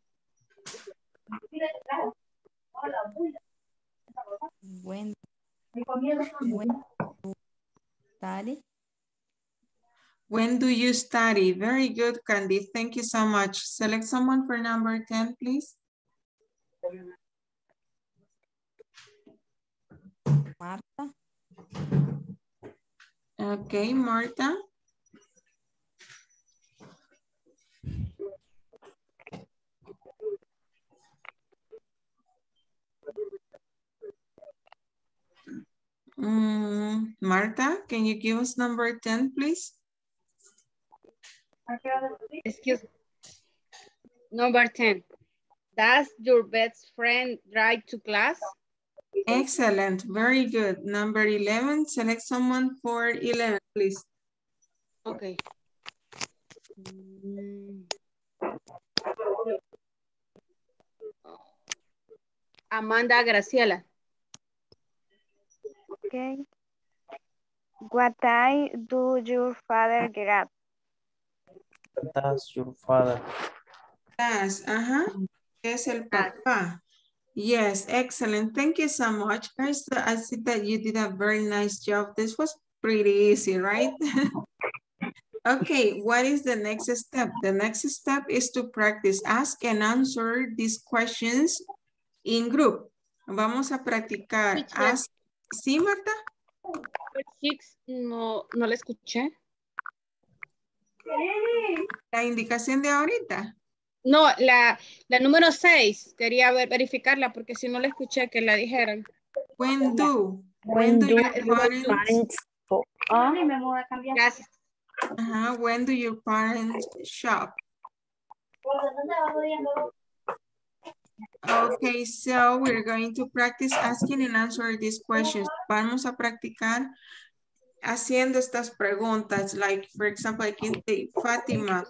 When study? When do you study? Very good, Candy. Thank you so much. Select someone for number 10, please. Marta. Okay, Marta. Marta, can you give us number 10, please? Excuse me. Number 10. Does your best friend drive to class? Excellent, very good. Number 11, select someone for 11, please. Okay. Amanda Graciela. Okay. What time do your father get up? Does your father? Does, es el papá. Yes, excellent. Thank you so much, guys. I see that you did a very nice job. This was pretty easy, right? Okay, what is the next step? The next step is to practice ask and answer these questions in group. Vamos a practicar. Ask. ¿Sí, Marta? No la escuché. La indicación de ahorita. No, la número 6. Quería verificarla porque si no la escuché que la dijeran. When do your parents... Gracias. When do your parents shop? Okay, so we're going to practice asking and answering these questions. Vamos a practicar haciendo estas preguntas. Like, for example, aquí dice Fátima.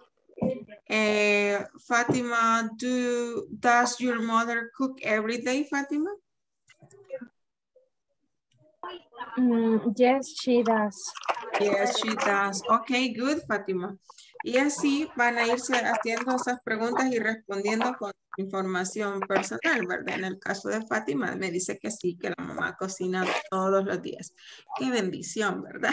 Fátima, does your mother cook every day, Fátima? Yes, she does. Yes, she does. Okay, good, Fátima. Y así van a irse haciendo esas preguntas y respondiendo con información personal, ¿verdad? En el caso de Fátima, me dice que sí, que la mamá cocina todos los días. Qué bendición, ¿verdad?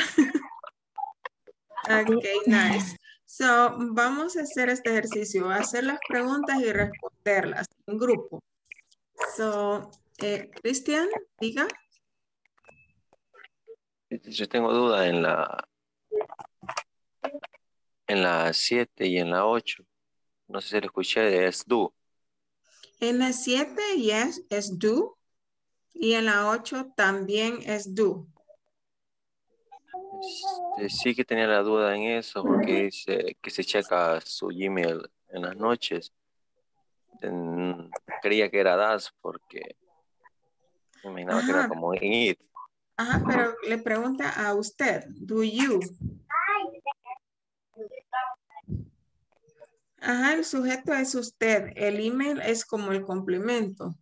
Okay, nice. So, vamos a hacer este ejercicio, hacer las preguntas y responderlas en grupo. So, Cristian, diga. Yo tengo duda en la 7 y en la 8. No sé si lo escuché, es do. En la 7, yes, es do. Y en la 8 también es do. Sí que tenía la duda en eso, porque dice que se checa su Gmail en las noches. Creía que era das, porque me imaginaba que era como en it. Ajá, pero le pregunta a usted, do you? Ajá, el sujeto es usted, el email es como el complemento.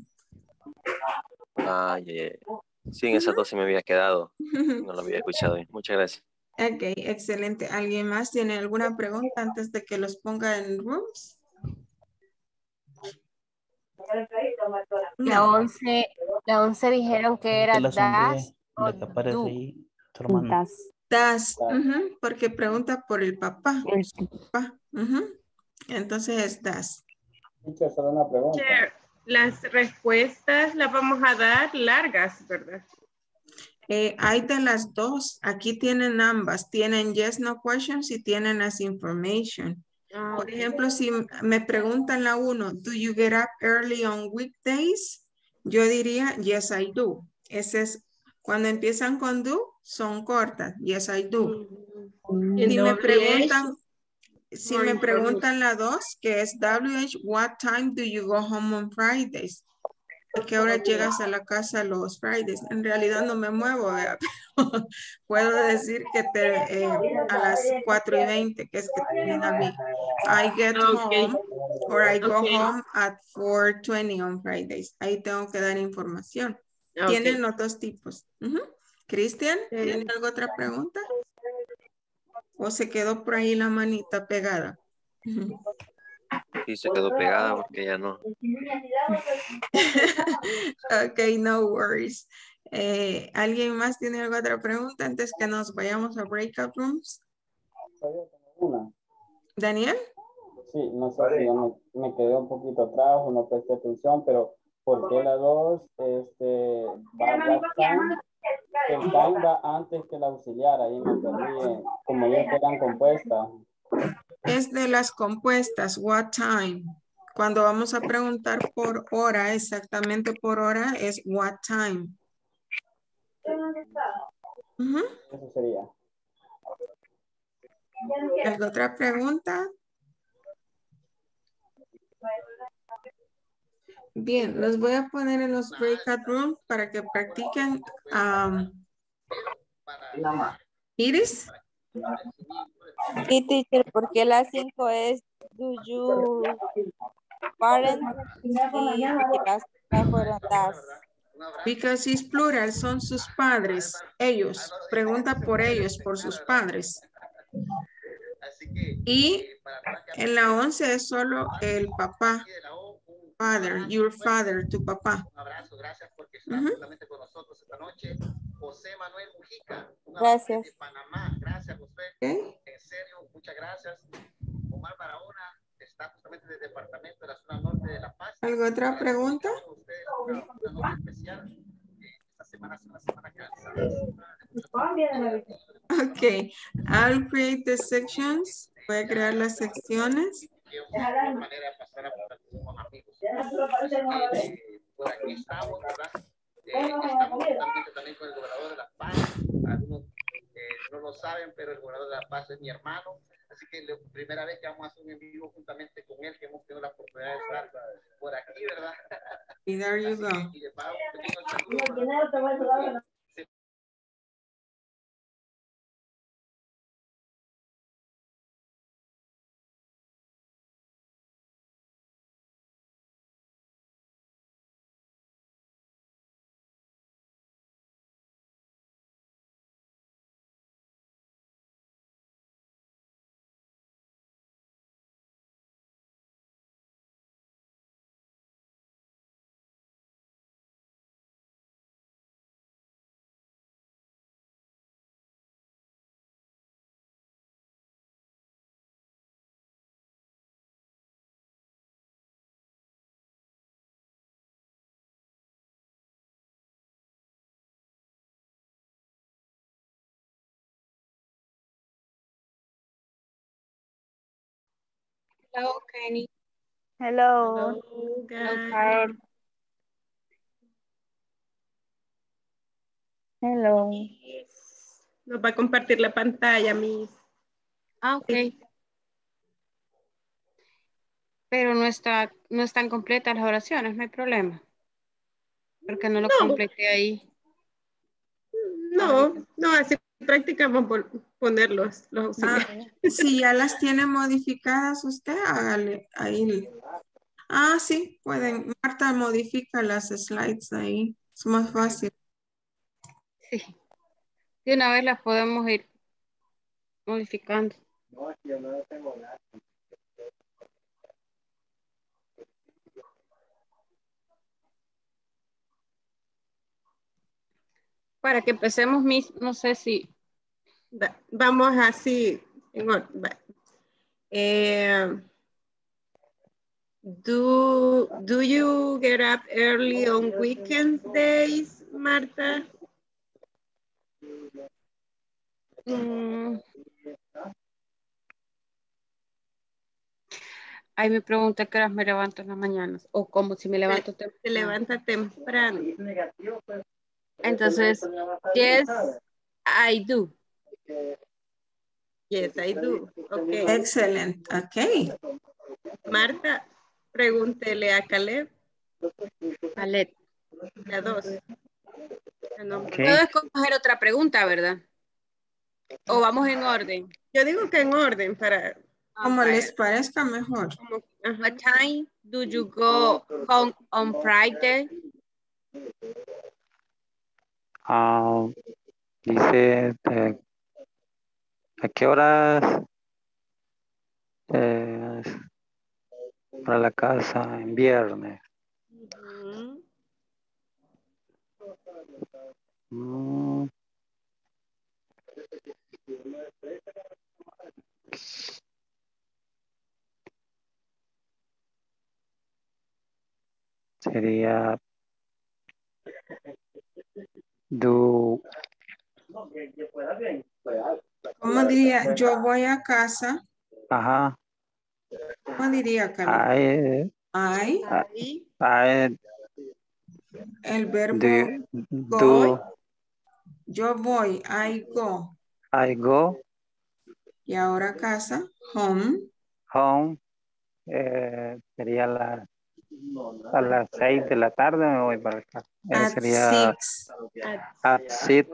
Ah, yeah. Sí, en esas dos sí me había quedado. No lo había escuchado bien. Muchas gracias. Ok, excelente. ¿Alguien más tiene alguna pregunta antes de que los ponga en rooms? La 11 dijeron que era das o do. Das, porque pregunta por el papá. Entonces es das. Solo una pregunta. Las respuestas las vamos a dar largas, ¿verdad? Hay de las dos. Aquí tienen ambas. Tienen yes, no questions y tienen as information. Por ejemplo, si me preguntan la 1, do you get up early on weekdays? Yo diría, yes, I do. Ese es, cuando empiezan con do, son cortas. Yes, I do. Si me preguntan la 2, que es WH, what time do you go home on Fridays? ¿A qué hora llegas a la casa los Fridays? En realidad no me muevo, ¿verdad? Pero puedo decir que a las 4:20, que es que termina mi. I get home or I go home at 4:20 on Fridays. Ahí tengo que dar información. Tienen otros tipos. Cristian, ¿tiene alguna otra pregunta? ¿O se quedó por ahí la manita pegada? Sí, se quedó pegada porque ya no. Ok, no worries. ¿Alguien más tiene alguna otra pregunta antes que nos vayamos a breakout rooms? Una. ¿Daniel? Sí, no sé si yo me quedé un poquito atrás o no presté atención, pero ¿por qué la 2 va what time? El time va antes que el auxiliar, ahí me perdí, como ya quedan compuestas. Es de las compuestas, what time. Cuando vamos a preguntar por hora, exactamente por hora, es what time. Eso sería. ¿Alguna otra pregunta? Bien, los voy a poner en los breakout rooms para que practiquen. Iris. Sí, teacher, porque la 5 es do you parent y las fueron das. Because it's plural, son sus padres, ellos. Pregunta por ellos, por sus padres. Y en la 11 es solo el papá. Father, your father, tu papá. Un abrazo, gracias porque está justamente con nosotros esta noche. José Manuel Mujica, un abrazo de Panamá. Gracias, José. Okay. En serio, muchas gracias. Omar Barahona está justamente del departamento de la zona norte de La Paz. ¿Alguna otra pregunta? Una noche especial. Esta semana es una semana cansada. Ok, I'll create the sections. Voy a crear las secciones. De manera de pasar a como amigos. Por aquí estamos, ¿verdad? Estamos también con el gobernador de La Paz. Algunos no lo saben, pero el gobernador de La Paz es mi hermano. Así que la primera vez que vamos a hacer un en vivo juntamente con él, que hemos tenido la oportunidad de estar por aquí, ¿verdad? Y there you go. Y le pago un pequeño saludo. Hello, Kenny. Hello. Hello, Carol. Hello. Nos va a compartir la pantalla, Miss. Ah, ok. Pero no están completas las oraciones, no hay problema. Porque no lo completé ahí. No, así practicamos por poner los auxiliares. Si ya las tiene modificadas usted, hágale ahí. Sí, pueden. Marta modifica las slides ahí. Es más fácil. Sí. De una vez las podemos ir modificando. No, yo no tengo nada. Para que empecemos, no sé si vamos así. Do you get up early on weekend days, Marta? Ay, me pregunta qué horas me levanto en las mañanas. O como si me levanto temprano. Se levanta temprano. Entonces, yes, I do. Yes, I do. Okay. Excellent. Ok. Marta, pregúntele a Caleb. Caleb. La 2. Okay. Puedo escoger otra pregunta, ¿verdad? ¿O vamos en orden? Yo digo que en orden para... Como les parezca mejor. What time do you go home on Friday? Dice, ¿a qué horas para la casa en viernes? Mm. Sería ¿Cómo diría? Yo voy a casa. Ajá. ¿Cómo diría, Carlos? El verbo go. Yo voy, I go. I go. Y ahora casa, home. Home. Sería a las 6 de la tarde me voy para acá. Sería 6. At 6.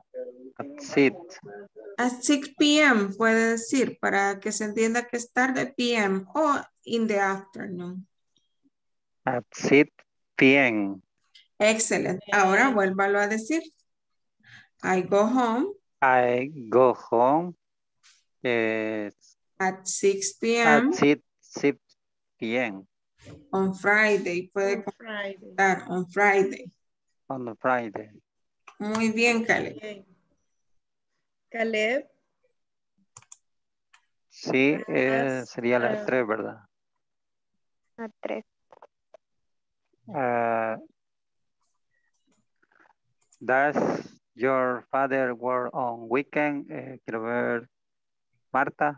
At 6 p.m. puede decir para que se entienda que es tarde p.m. o in the afternoon. At 6 p.m. Excelente. Ahora vuélvalo a decir. I go home. I go home. At 6 p.m. At 6 p.m. On Friday. Puede comentar on Friday. On Friday. Muy bien, Caleb. Caleb. Sí, sería las 3, ¿verdad? Las 3. Does your father work on weekend? Quiero ver. Marta.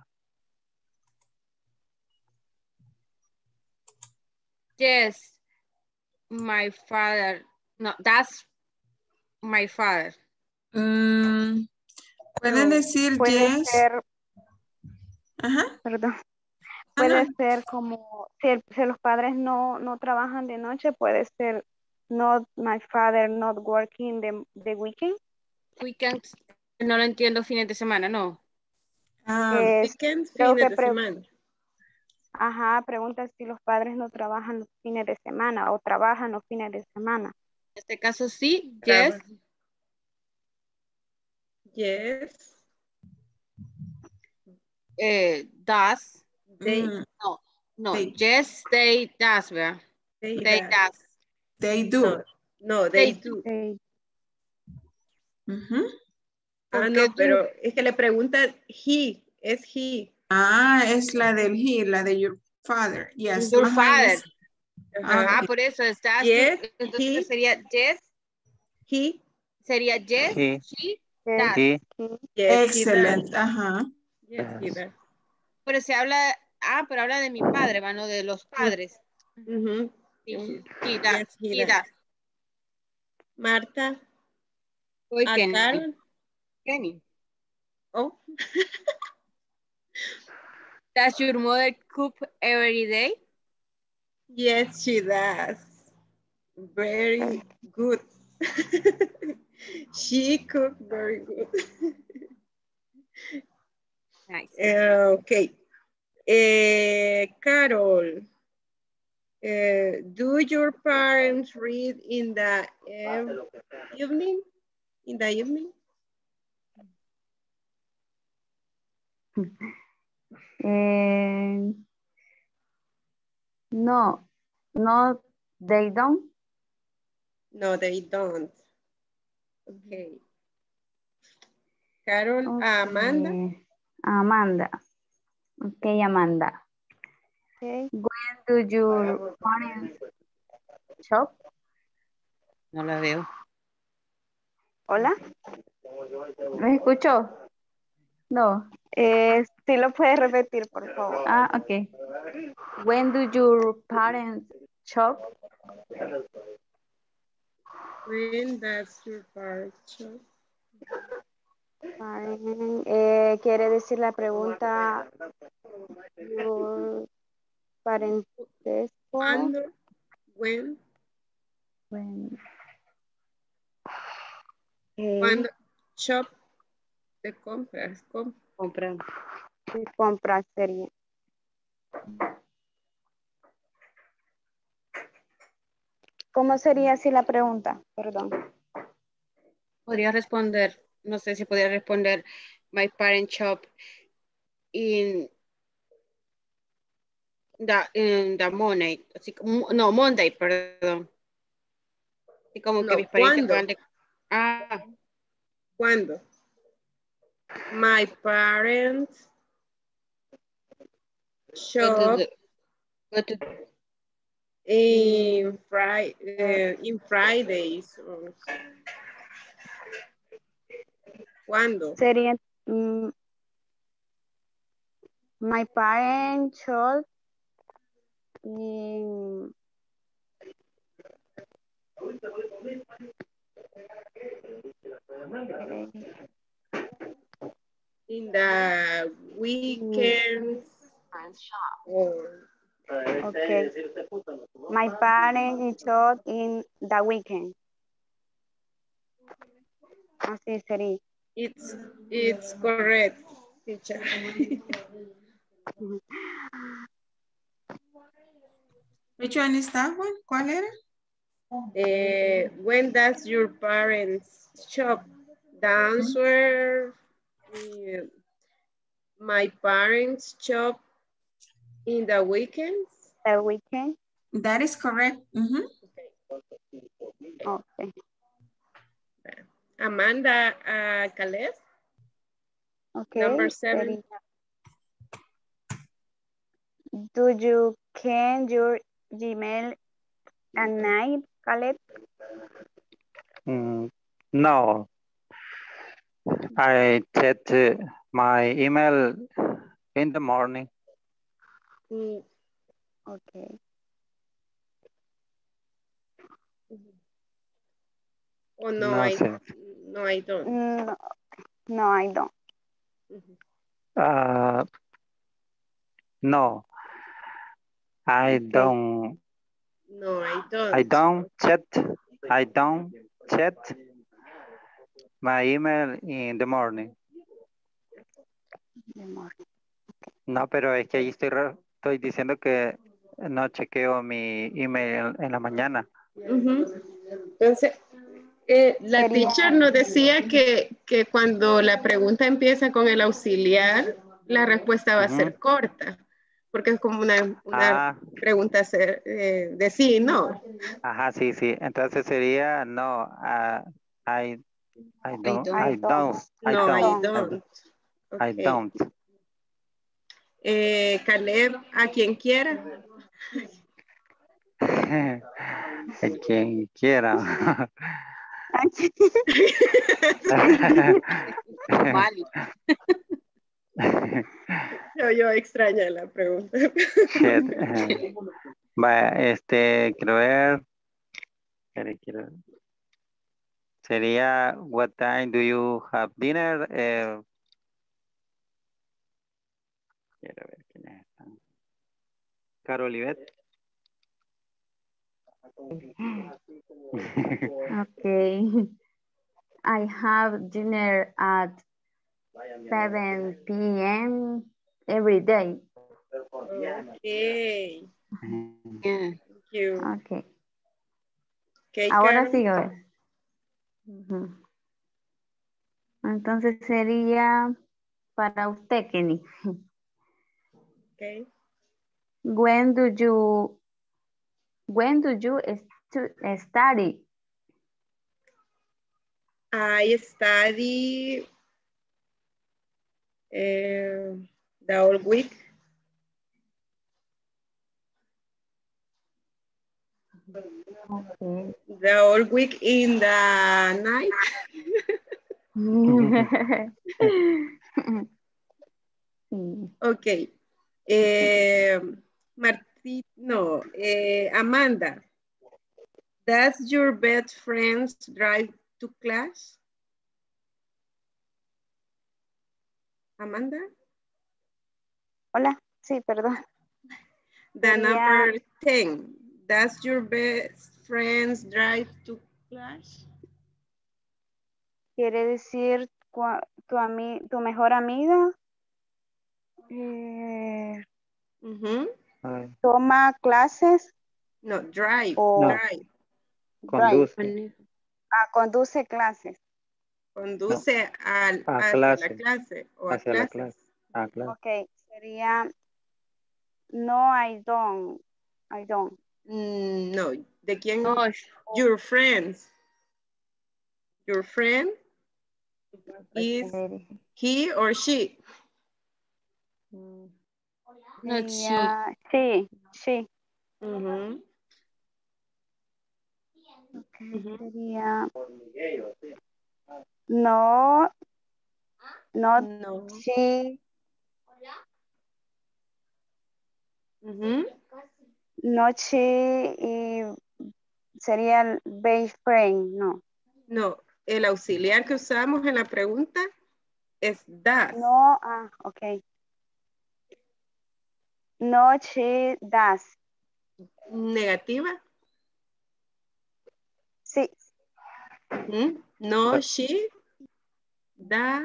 Yes, my father. No, that's my father. Pueden decir puede yes. Ser, ajá. Perdón. Puede ser como, si los padres no trabajan de noche, puede ser not my father not working the weekend. Weekends, no lo entiendo, fines de semana, no. Weekends, fines de semana. Ajá, pregunta si los padres no trabajan los fines de semana o trabajan los fines de semana. En este caso sí, yes. Yes. Does. They. No. They, yes, they does, ¿verdad? They does. They do. No, they do. No, pero es que le pregunta he, es he. Es la del he, la de your father. Yes. Your father. Okay. Por eso está. Yes, entonces sería yes. He. Sería yes, he does. He. Excelente. Ajá. Yes, he does. Pero se habla, pero habla de mi padre, mano, de los padres. He does. He does. Marta. Hoy Kenny. Oh. Does your mother cook every day? Yes, she does. Very good. She cooks very good. Nice. Okay. Carol, do your parents read in the evening? In the evening? No, they don't. No, they don't. Okay. Carol, okay. Amanda. Okay, Amanda. Okay. When do your parents shop? No la veo. Hola. ¿Me escuchó? No. Sí lo puedes repetir, por favor. Okay. When do your parents shop? When does your parents shop? Quiere decir la pregunta your parentesco. ¿Cuándo? When? Cuando shop de compras. Comprar. De compras sería. ¿Cómo sería así la pregunta? Perdón. Podría responder, no sé si podría responder, my parent shop in the Monday. Así como, no, Monday, perdón. Así como que No, mis parientes ¿cuándo? van de... Ah, ¿Cuándo? My parents shop in Fridays. ¿Cuándo? Sería my parents shop in In the weekends. Or... Okay. My parents shop in the weekend. Así sería. It's correct, teacher. Which one is that one? ¿Cuál era? When does your parents shop? The answer, my parents shop in the weekends. The weekend. That is correct. Okay. Amanda Caleb. Okay. Number 7. Do you can your Gmail at night, Caleb? No. I check my email in the morning. Okay. Oh, no, No I sé. don't. No, I don't. No. I don't. No, I don't. I don't check my email in the morning. No, pero es que ahí estoy diciendo que no chequeo mi email en la mañana. Entonces, la teacher nos decía que cuando la pregunta empieza con el auxiliar, la respuesta va a ser corta, porque es como una pregunta de sí y no. Ajá, sí. Entonces sería no, I don't. Caleb, a quien quiera. A quien quiera. Yo extraña la pregunta. Vaya, quiero ver. Sería, what time do you have dinner? Quiero ver quiénes están. Carolivet. Okay. I have dinner at 7 p.m. every day. Okay. Thank you. Okay. Okay, Ahora Carol. sigo. Entonces sería para usted, Kenny. Okay. When do you study? I study the whole week. Okay. The whole week in the night. Okay. Amanda, does your best friend drive to class? Amanda? Hola, sí, perdón. The number 10. Does your best friend drive to class? quiere decir tu mejor amiga toma clases. No, drive. O Drive. Conduce. Conduce clases. Conduce A hacia clase. la clase o a Hacia la clases. clase. A clase. Ok, sería no, I don't. No, ¿de quién? No, Your friends. Your friend is he or she? not Sería she. Sería no, she. Not she y sería el best friend, no. No, el auxiliar que usamos en la pregunta es does. No, ok. No, she does. Negativa. Sí. No, she does.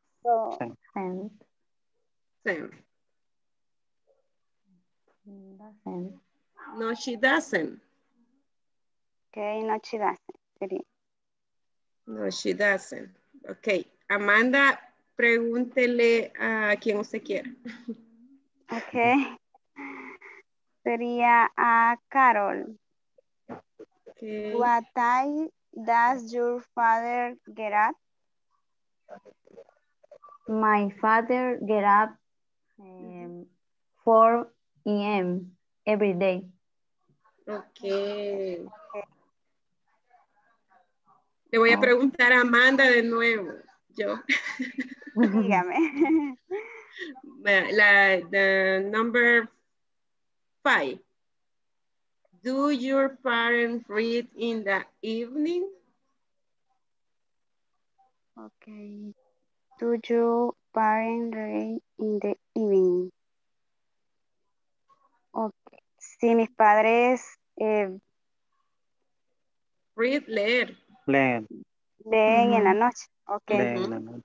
No, she doesn't. Ok, no, she doesn't. Sería. No, she doesn't. Ok, Amanda, pregúntele a quien usted quiera. Ok. Sería a Carol. Okay. What time does your father get up? My father get up 4 a.m. every day. Ok. Le voy a preguntar a Amanda de nuevo. Yo. Dígame. The number 5. Do your parents read in the evening? Okay. Do your parents read in the evening? Okay. Si mis padres leer. Leen. Leen en la noche. Okay. Leen en la noche.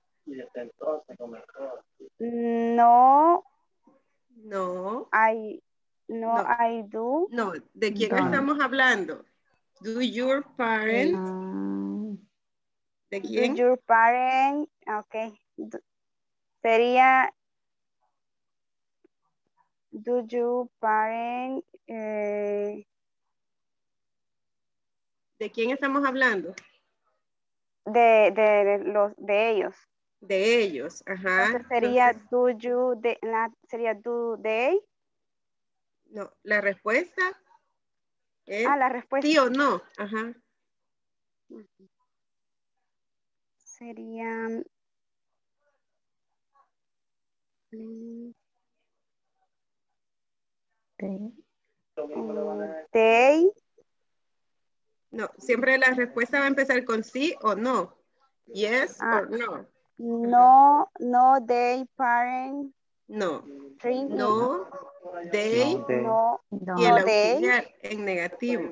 No. No. I do. No, ¿de quién estamos hablando? Do your parents? ¿De quién? Do your parents? Okay. Sería do your parents ¿de quién estamos hablando? De ellos. De ellos, ajá. Entonces sería sería do they. No, la respuesta es la respuesta. sí o no, ajá. Sería they. No, siempre la respuesta va a empezar con sí o no. Yes or no. No, they parents. No. Drink. No, they. No, y el they. auxiliar en negativo.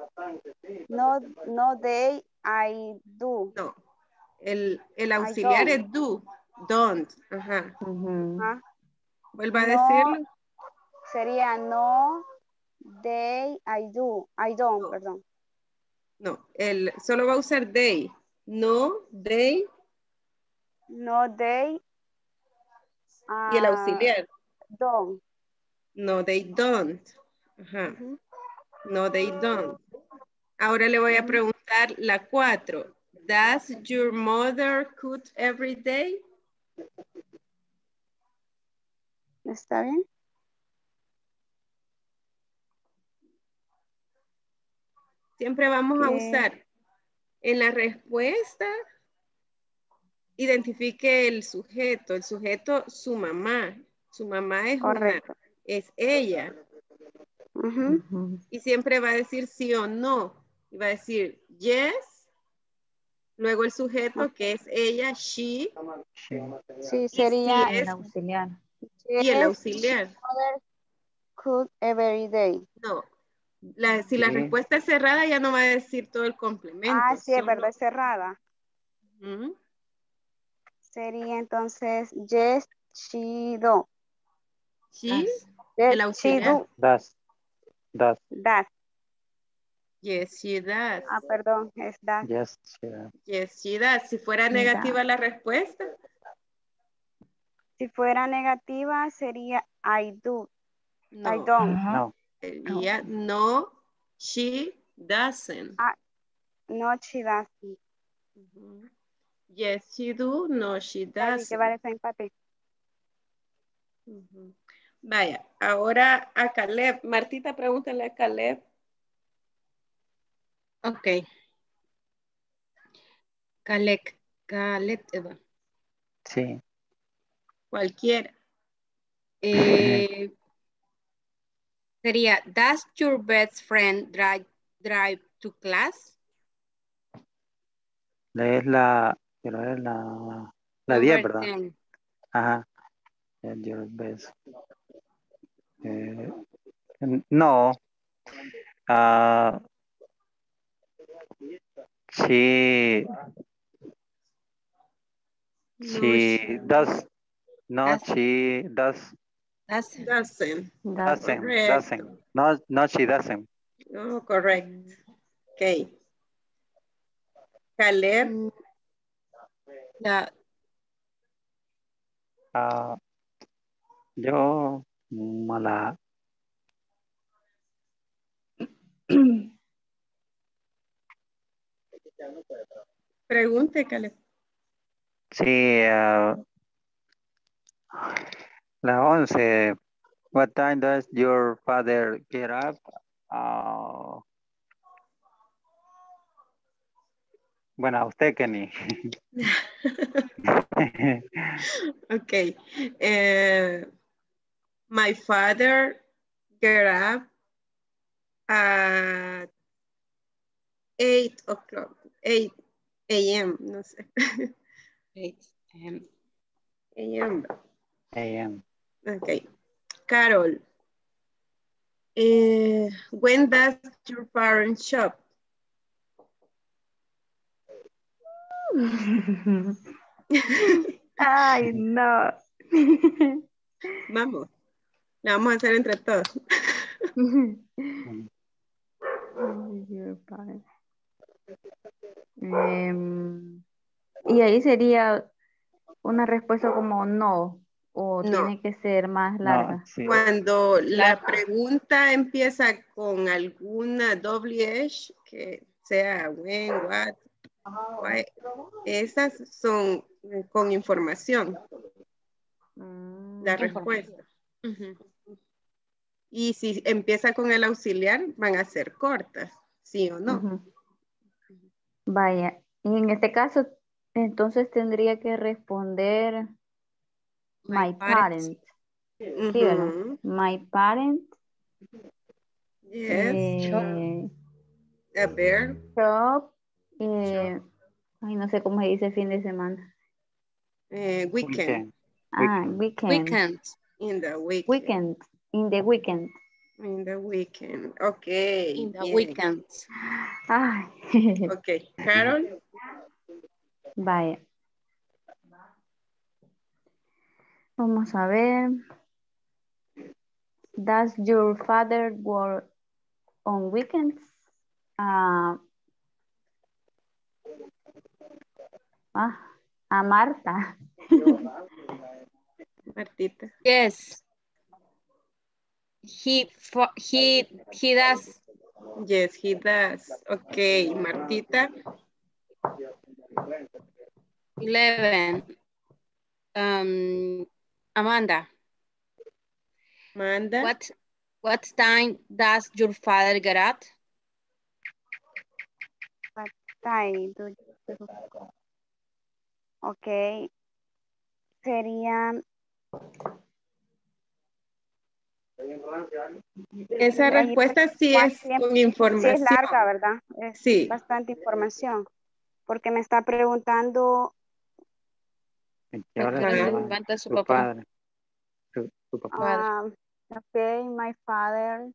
No, they, I do. No. El auxiliar es do. Don't. Ajá. Vuelva a decirlo. Sería no, they, I do. I don't, no. Perdón. No, solo va a usar they. No, they. No, they. Y el auxiliar. Don't. No, they don't. Ajá. No, they don't. Ahora le voy a preguntar la 4. Does your mother cook every day? ¿Está bien? Siempre vamos a usar en la respuesta, identifique el sujeto. El sujeto, su mamá. Su mamá es es ella. Y siempre va a decir sí o no. Y va a decir yes. Luego el sujeto que es ella, she. Sí, sería el auxiliar. Y el auxiliar. Mother cook every day. No. Si la respuesta es cerrada, ya no va a decir todo el complemento. Sí, es verdad, es cerrada. Sería entonces yes, she do. She, Yes, el she auxiliar. do. Does. Does. Yes, she does. Ah, perdón, es does. Yes, she does. Yes, she does. Si fuera negativa la respuesta. Si fuera negativa sería I do. No. I don't. No. Sería no, she doesn't. No, she doesn't. Yes, she do. No, she Así que doesn't. vale ese empate. Vaya, ahora a Caleb. Martita, pregúntale a Caleb. Ok. Caleb, Eva. Sí. Cualquiera. Sería, does your best friend drive to class? Es la 10, ¿verdad? 10. Ajá. Your best. No. She does. No, she does. Doesn't. Doesn't. Correct. No, she doesn't. No, correct. Ok. Caleb. Yo mala. Pregunte, Caleb. Sí, la 11. What time does your father get up? Bueno, a usted, Kenny. Okay. My father get up at 8 o'clock, 8 a.m. No sé. 8 a.m. a.m. a.m. Okay. Carol. When does your parents shop? Ay, no. Vamos. La vamos a hacer entre todos. Y ahí sería una respuesta como no, o No. tiene que ser más larga. Sí. Cuando la pregunta empieza con alguna doble H, que sea when, what, why, esas son con información. La respuesta. Y si empieza con el auxiliar, van a ser cortas, ¿sí o no? Vaya, y en este caso, entonces tendría que responder my parent. Sí, ¿verdad? My parent. Yes. A bear. Shop. Ay, no sé cómo se dice fin de semana. Weekend. Weekend. In the weekend. Weekend. In the weekend. In the weekend. Okay. In the weekend. Ay. Okay. Carol. Vaya. Vamos a ver. Does your father work on weekends? A Marta. Martita. Yes. He does. Yes, he does. Okay, Martita. 11. Amanda. What time does your father get up? What time do you... Ok. Sería... Esa respuesta sí es con información. Sí es larga, ¿verdad? Es sí. Bastante información. Porque me está preguntando... Levanta su papá. Padre. Su papá. Ok, my father.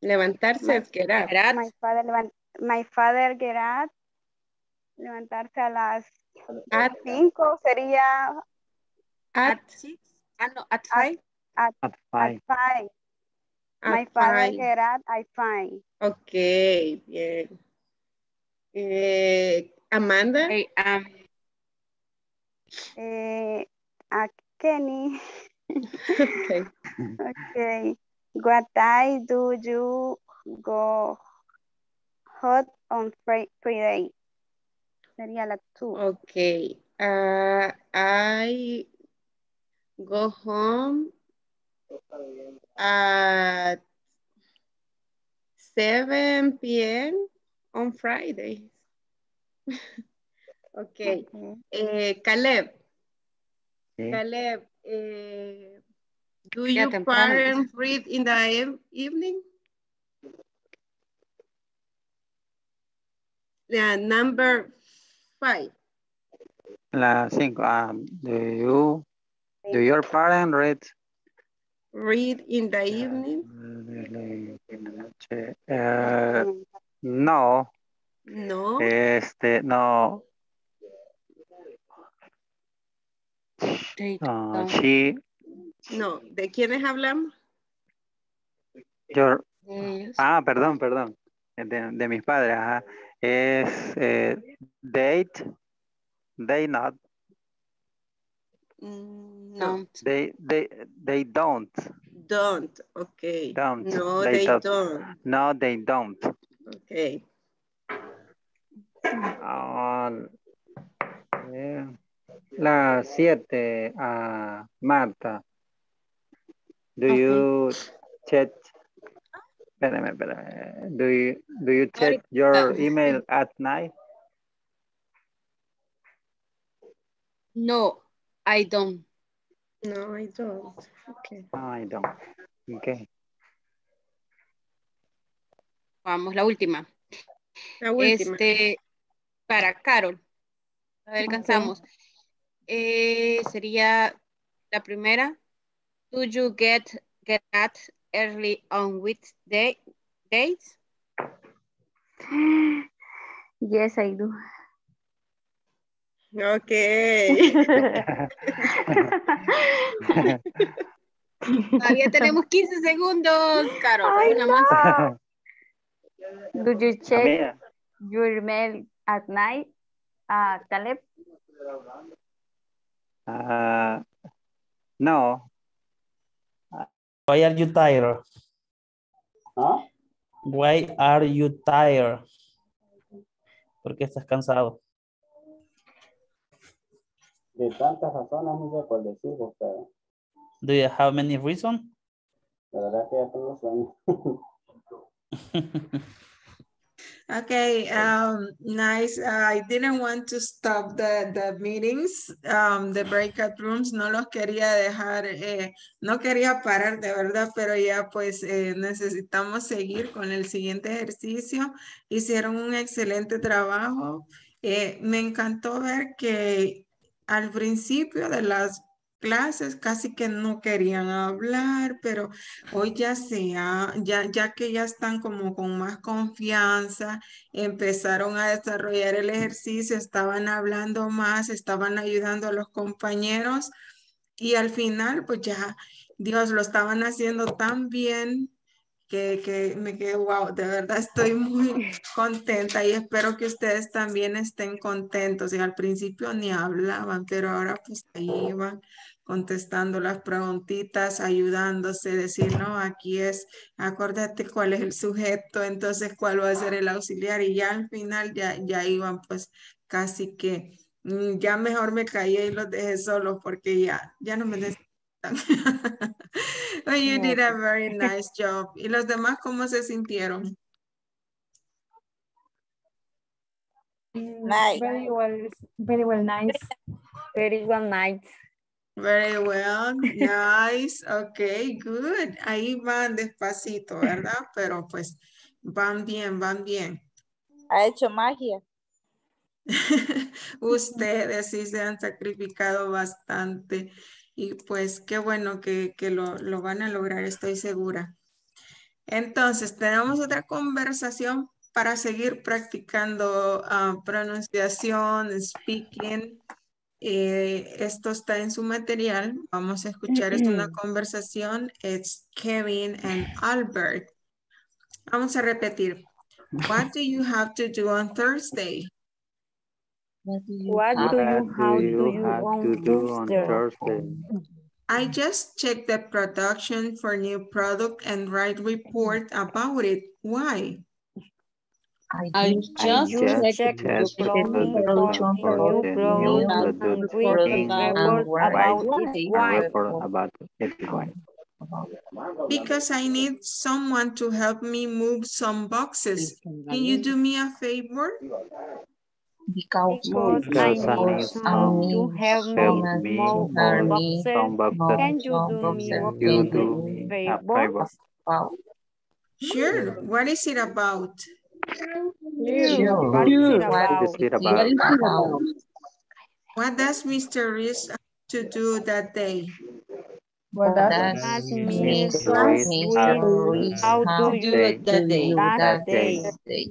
Levantarse es get up. My father get up. Levantarse a las 5 sería At 6. No, at 5. At 5. My father get up at 5. Ok, bien. Amanda. Hey, A Kenny. Okay. Okay. What time do you go out on Friday? Sería la 2. Okay. I go home at 7 p.m. on Friday. Okay. Caleb. Sí. Caleb, do your parents read in the evening? Yeah, number 5. La 5. Do your parents read in the evening? No. No. No. No, ¿de quiénes hablamos? Perdón. De mis padres, ajá. Es they not. No. They don't. Don't, okay. Don't. No, they don't. No, they don't. Okay. La 7, Marta. Do you check? Espérame. Do you check your email at night? No, I don't. No, I don't. Okay. No, I don't. Okay. Vamos, la última. La última. Para Carol. A ver, alcanzamos. Sería la primera. Do you get up early on weekdays? Yes, I do. Okay. Todavía tenemos 15 segundos, Carol. Ay, Una no. más. Do you check your email at night, Caleb? No. Why are you tired? ¿Ah? Why are you tired? ¿Por qué estás cansado? De tantas razones no sé por decir, pero Do you have many reasons? la verdad que ya tengo sueño. Okay, nice. I didn't want to stop the meetings, the breakout rooms, no los quería dejar, no quería parar de verdad, pero ya pues necesitamos seguir con el siguiente ejercicio. Hicieron un excelente trabajo. Me encantó ver que al principio de las clases casi que no querían hablar, pero hoy ya ya que ya están como con más confianza, empezaron a desarrollar el ejercicio, estaban hablando más, estaban ayudando a los compañeros y al final pues ya Dios lo estaban haciendo tan bien que me quedé, wow, de verdad estoy muy contenta y espero que ustedes también estén contentos. Y al principio ni hablaban, pero ahora pues ahí iban contestando las preguntitas, ayudándose, decir, no, aquí es, acuérdate cuál es el sujeto, entonces cuál va a ser el auxiliar y ya al final ya iban pues casi que ya mejor me callé y los dejé solos porque ya no me necesitan. Oh, you did a very nice job. ¿Y los demás cómo se sintieron? Nice. Very well, nice. Very well, nice. Very well, nice. Okay, good. Ahí van despacito, ¿verdad? Pero pues van bien, van bien. Ha hecho magia. Ustedes sí se han sacrificado bastante y pues qué bueno que lo van a lograr, estoy segura. Entonces, tenemos otra conversación para seguir practicando pronunciación, speaking. Esto está en su material. Vamos a escuchar, es una conversación. It's Kevin and Albert. Vamos a repetir. What do you have to do on Thursday? What do you have to do on Thursday? I just checked the production for new product and write report about it. Why? I just checked the production for new product and report about it. Why? Because I need someone to help me move some boxes. Can you do me a favor? Because I need someone to help me move some boxes. Can you do me a favor? Sure. What is it about? What is it about? What does Mr. Reese have to do that day? What does Mr. Reese how to do it that day?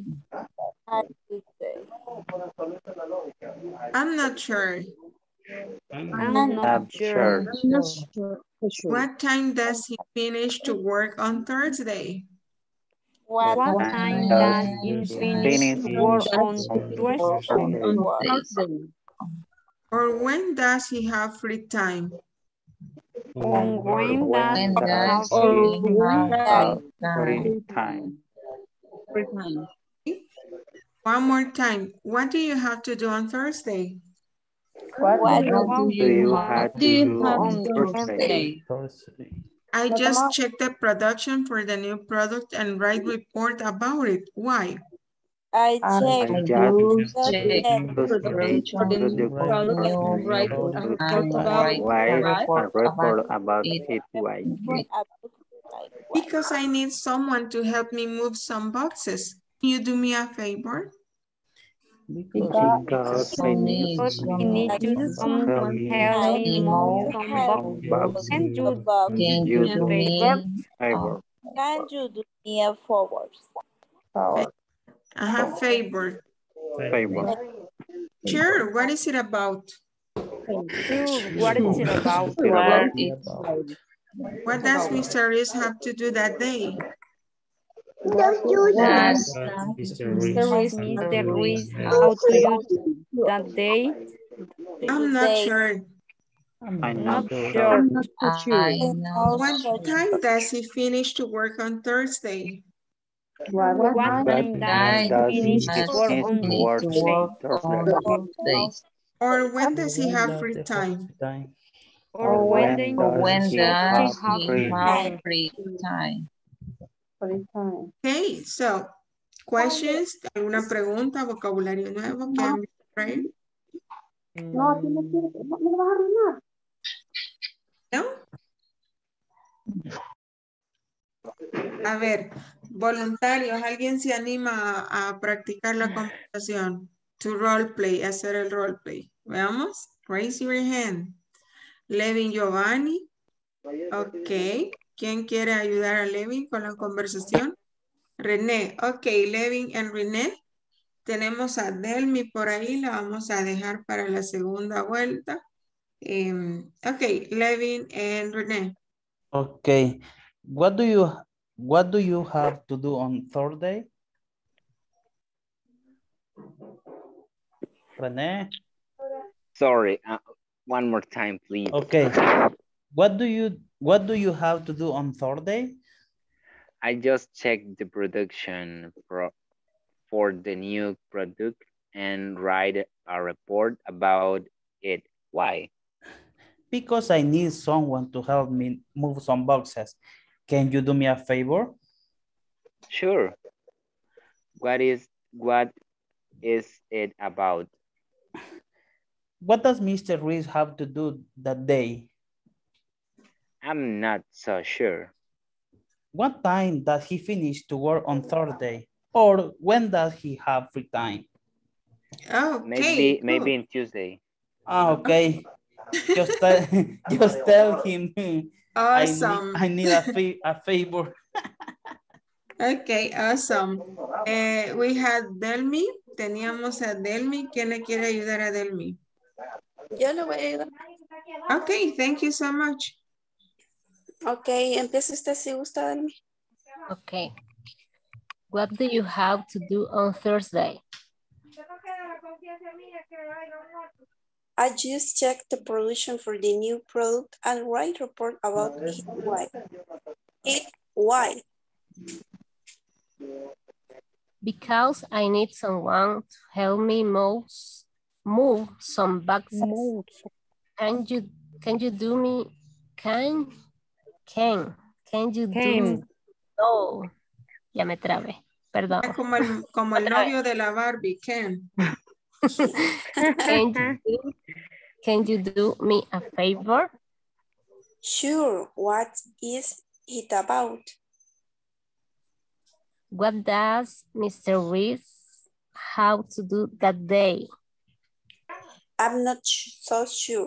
I'm not sure. I'm not sure. What time does he finish to work on Thursday? What time does he finish work on Thursday? Or when does he have free time? On when does he have free time? One more time. What do you have to do on Thursday? What do you have to do on Thursday? I just checked the production for the new product and write report about it. Why? I just checked checked the production for the new product and write a report about it. Why? Because I need someone to help me move some boxes. Can you do me a favor? Because I need someone help me move some boxes. Can you do me a favor? Can you do me a favor? Favor. Favor. Sure, what is it about? What is it about? What does Mr. Reese have to do that day? Does Mr. Reese how to do that day? I'm not sure. I'm not sure. What time does he finish to work on Thursday? What time does he finish work on Thursday? Or when does he have free time? Or when does he have free time? Okay, so questions, alguna pregunta, vocabulario nuevo que han visto por ahí? No, no me vas a arruinar. ¿No? A ver, voluntarios, ¿alguien se anima a practicar la conversación? To role play, hacer el role play. Veamos, raise your hand. Levin Giovanni. Ok. ¿Quién quiere ayudar a Levin con la conversación? René. Ok, Levin y René. Tenemos a Delmi por ahí. La vamos a dejar para la segunda vuelta. Ok, Levin and René. Okay. What do you have to do on Thursday? René? Sorry, one more time, please. Okay. What do you have to do on Thursday? I just checked the production for the new product and write a report about it. Why? Because I need someone to help me move some boxes. Can you do me a favor? Sure. What is it about? What does Mr. Reese have to do that day? I'm not so sure. What time does he finish to work on Thursday? Or when does he have free time? Okay. Maybe in Tuesday. Okay. Just tell him. Awesome. I need a favor. Okay, awesome. We had Delmi. Teníamos a Delmi. ¿Quién le quiere ayudar a Delmi? Yo le voy a ayudar. Okay, thank you so much. Okay, empieza usted si gusta, Delmi. Okay. What do you have to do on Thursday? I just checked the production for the new product and write report about it. Why? Because I need someone to help me move some boxes. Can you do me? Can you do? No, ya me trabé. Perdón. Es como el novio de la Barbie, Ken. Can you do me a favor? Sure. What is it about? What does Mr. Reese have to do that day? I'm not so sure.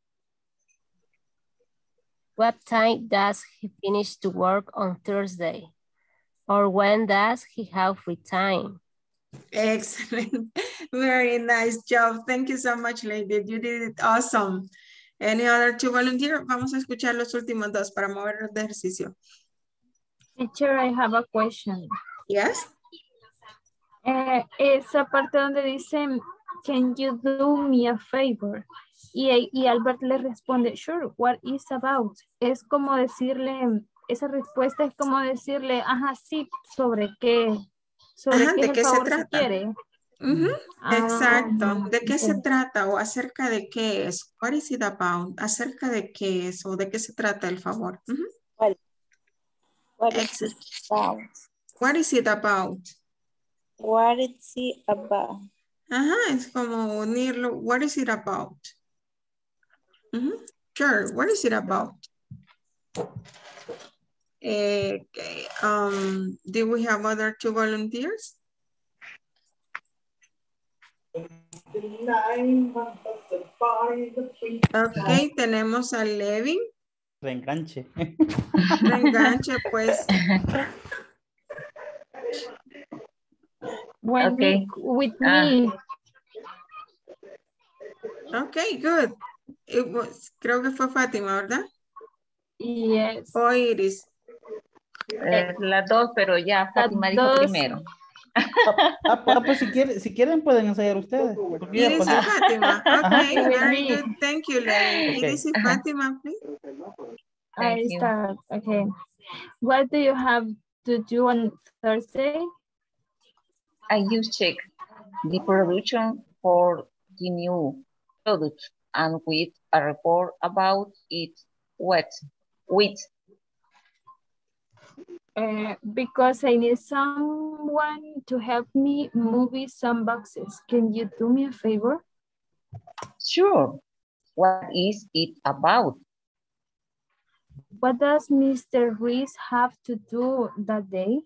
What time does he finish to work on Thursday? Or when does he have free time? Excellent. Very nice job. Thank you so much, lady. You did it awesome. Any other to volunteer? Vamos a escuchar los últimos dos para movernos de ejercicio. Teacher, I have a question. Yes. Esa parte donde dice, can you do me a favor? Y Albert le responde, sure, what is about? Es como decirle, esa respuesta es como decirle, ajá, sí, ¿sobre qué? ¿Sobre qué ¿de qué se trata? Quiere? Exacto. ¿De qué se trata o acerca de qué es? What is it about? ¿Acerca de qué es o de qué se trata el favor? What is it about? What is it about? What is it about? Ajá, es como unirlo. What is it about? Sure, what is it about? Okay. Do we have other two volunteers? Ok, tenemos a Levin. Reenganche. Reenganche, pues. Okay. With me. Okay, good. It was, creo que fue Fátima, ¿verdad? Yes. O Iris. Las dos, pero ya Fátima dijo primero. Pues si quieren pueden ensayar ustedes. Iris y Fátima. Okay, very good. Thank you, Levin. Okay. Iris y Fátima, please. I start. Okay. What do you have to do on Thursday? I just check the production for the new product and with a report about it with. Because I need someone to help me move some boxes. Can you do me a favor? Sure. What is it about? What does Mr. Reese have to do that day?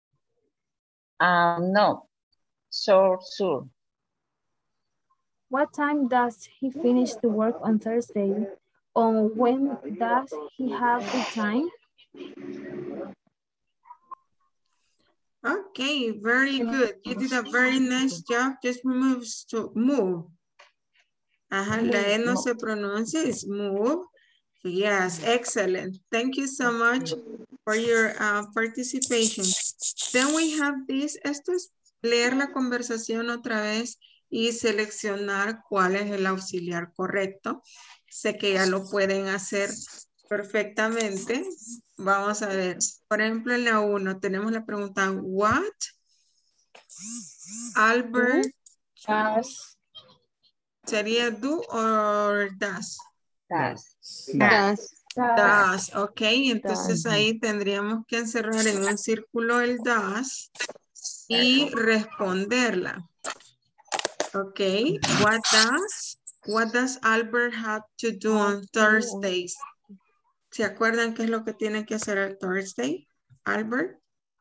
No. Sure. What time does he finish to work on Thursday? Or when does he have free time? Okay, very good. You did a very nice job. Just moves to move. Ajá, la E no se pronuncia, es move. Yes, excellent. Thank you so much for your participation. Then we have this. Esto es leer la conversación otra vez y seleccionar cuál es el auxiliar correcto. Sé que ya lo pueden hacer perfectamente. Vamos a ver. Por ejemplo, en la 1 tenemos la pregunta, what Albert does. ¿Sería do or does? Does. Ok, entonces ahí tendríamos que encerrar en un círculo el does y responderla. Ok, what does Albert have to do on Thursdays? ¿Se acuerdan qué es lo que tiene que hacer el Thursday, Albert?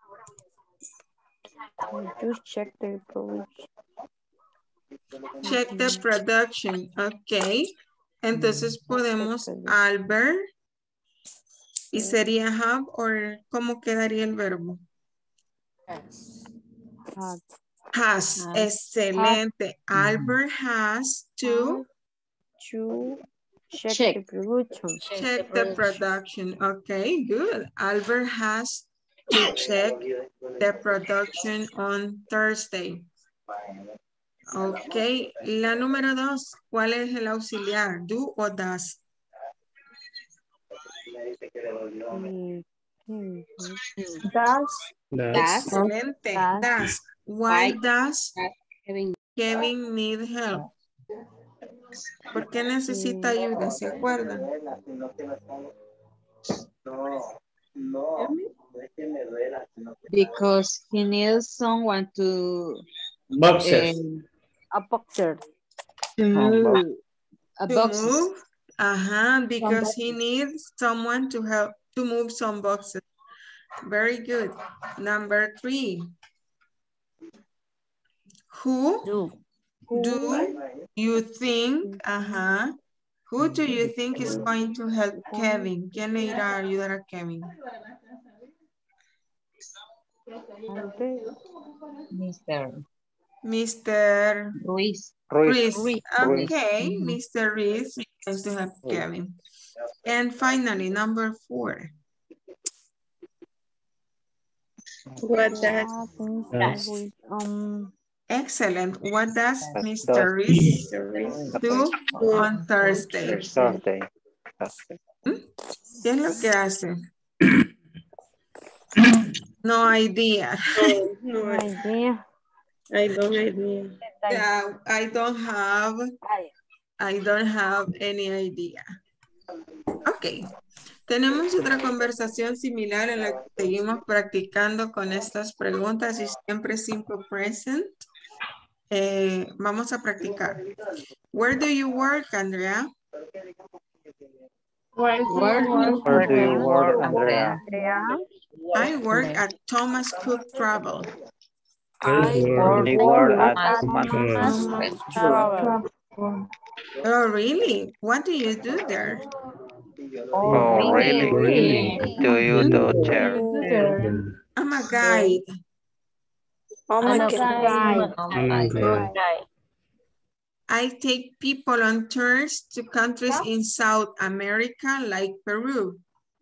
Just check the production. Check the production, ok. Entonces podemos Albert y sería have o ¿cómo quedaría el verbo? Has. Excelente. Albert has to check the production. check the production. Okay, good. Albert has to check the production on Thursday. Ok, la número 2, ¿cuál es el auxiliar? ¿Do o does? Excelente. Does. Why does Kevin need help? ¿Por qué necesita ayuda? ¿Se acuerdan? Because he needs someone to Boxer. A boxer. To move. A To boxes. move. Because he needs someone to help to move some boxes. Very good. Number 3. Who do you think, who do you think is going to help Kevin? ¿Quién le irá a ayudar a Kevin? Mr. Ruiz. Okay, Mr. Ruiz is going to help Kevin. And finally, number 4. What does? Excellent. What does Mr. Ruiz do on Thursday? ¿Qué es lo que hace? No idea. No idea. I don't idea. Yeah, I don't have any idea. Ok. Tenemos otra conversación similar en la que seguimos practicando con estas preguntas y siempre simple present. Vamos a practicar. Where do you work, Andrea? Where do you work, Andrea? I work at Thomas Cook Travel. I work at Travel. Oh, really? What do you do there? Oh, really? Do you do chair? I'm a guide. Oh my God. I take people on tours to countries in South America like Peru.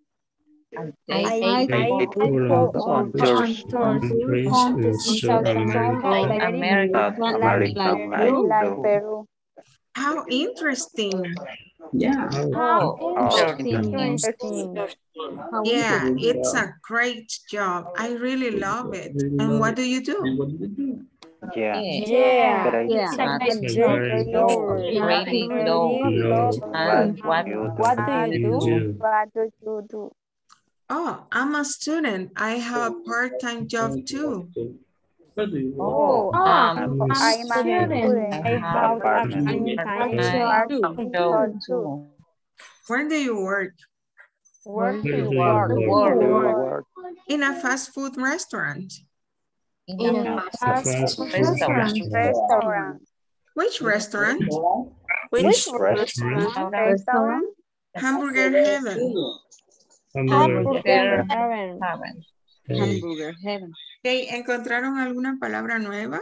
I take people on tours in South America, Like Peru. How interesting. Yeah. Interesting. Yeah, it's a great job. I really love it. And what do you do? Yeah. It's a great job. Really love. And what do you do? Oh, I'm a student. I have a part-time job too. Oh, I'm a student. I have a part-time job too. Where do you work? Where do you work? In a fast food restaurant. In a fast food restaurant. Which restaurant? Which restaurant? Hamburger Heaven. Hamburger Heaven. Hamburger Heaven. Okay, ¿encontraron alguna palabra nueva?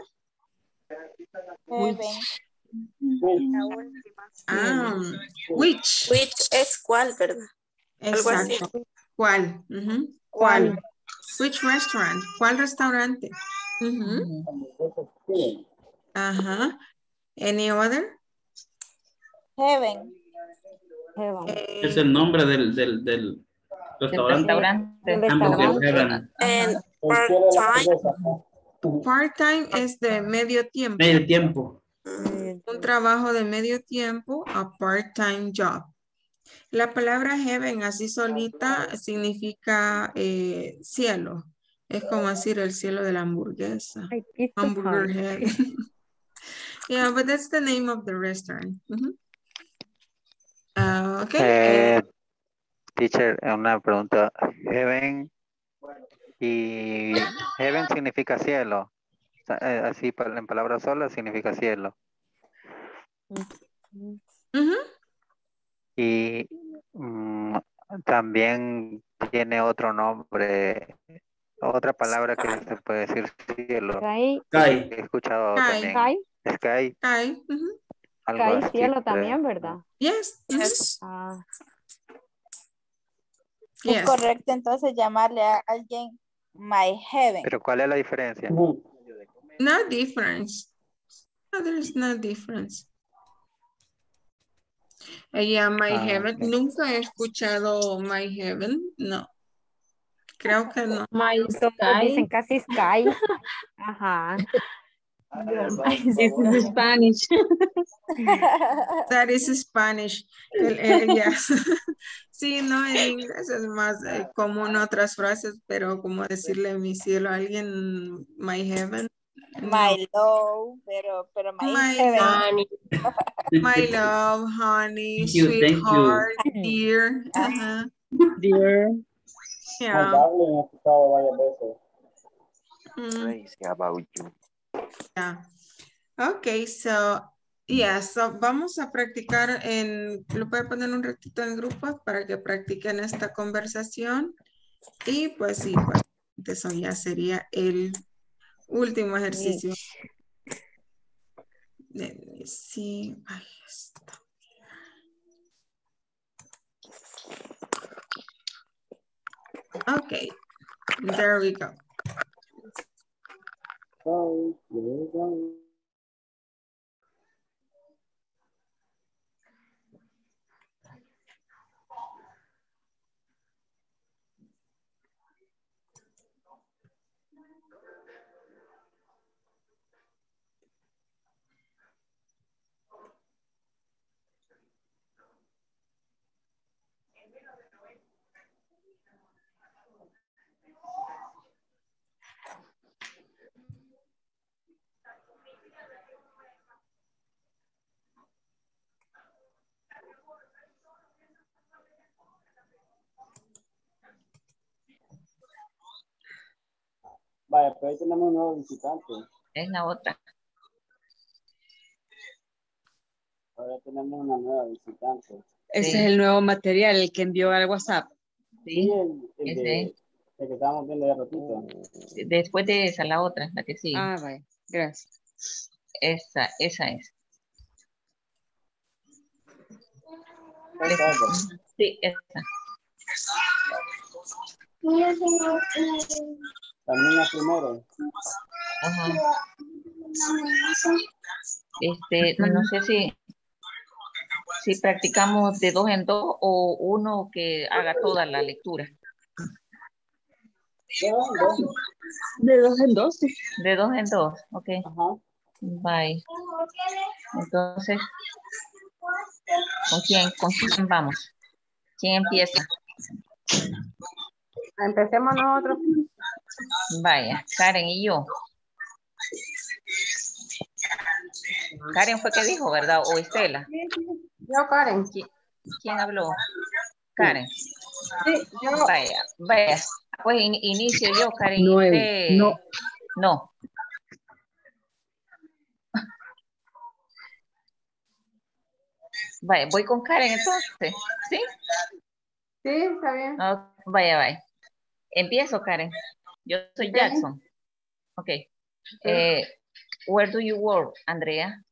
Which. Which es cuál, ¿verdad? Exacto. ¿Cuál? ¿Cuál? Which restaurant? ¿Cuál restaurante? Ajá. Any other? Heaven. Es el nombre del restaurante. Hamburger Heaven. And part-time. Part-time es de medio tiempo. Medio tiempo. Un trabajo de medio tiempo, a part-time job. La palabra heaven así solita significa cielo. Es como decir el cielo de la hamburguesa. Hamburger heaven. Yeah, but that's the name of the restaurant. Okay. Teacher, una pregunta. Heaven y heaven significa cielo. Así en palabras solas significa cielo. Y también tiene otro nombre Otra palabra que se puede decir cielo. Sky. He escuchado Sky. también. Sky. Sky. Algo Sky, así, cielo creo. también, ¿verdad? Yes. Yes. Ah, Es Yes. correcto entonces llamarle a alguien my heaven. Pero ¿cuál es la diferencia? No difference. No, there's no difference. Ella, my heaven. Ok. Nunca he escuchado my heaven. No. Creo que no. My todos dicen sky. casi Sky. Ajá. This is Spanish. That is Spanish. Yes. Sí, no, en inglés es más común otras frases, pero como decirle mi cielo a alguien, my heaven. My love, pero my My heaven. love, Honey. my love, honey, Thank you, sweetheart, dear. Ajá. Dear. Yeah. Darling, he escuchado varias veces. Crazy about you. Yeah. Okay, so, yeah, so vamos a practicar lo voy a poner un ratito en grupos para que practiquen esta conversación. Y pues sí, pues eso ya sería el último ejercicio. Let me see. Ahí está. Okay, there we go. Vaya, pero ahí tenemos un nuevo visitante. Es la otra. Ahora tenemos una nueva visitante. Ese Sí. es el nuevo material, el que envió al WhatsApp. Sí, Sí, el ese. que estábamos viendo de ratito. Después de esa, la otra, la que sigue. Ah, vaya, gracias. Esa es. Esa es. Sí, esa. La niña primero. Ajá. No sé si practicamos de 2 en 2 o uno que haga toda la lectura. De 2 en 2. Sí. De 2 en 2, ok. Ajá. Bye. Entonces, ¿con quién vamos? ¿Quién empieza? Empecemos nosotros. Vaya, Karen y yo. Karen fue que dijo, ¿verdad? O Estela. Yo, Karen. ¿Quién habló? Karen. Sí, yo. Vaya. Pues inicio yo, Karen. No, Usted... No. Vaya, voy con Karen entonces. ¿Sí? Sí, está bien. Oh, vaya. Empiezo, Karen. Yo soy Ok. Jackson. Ok. Where do you work, Andrea?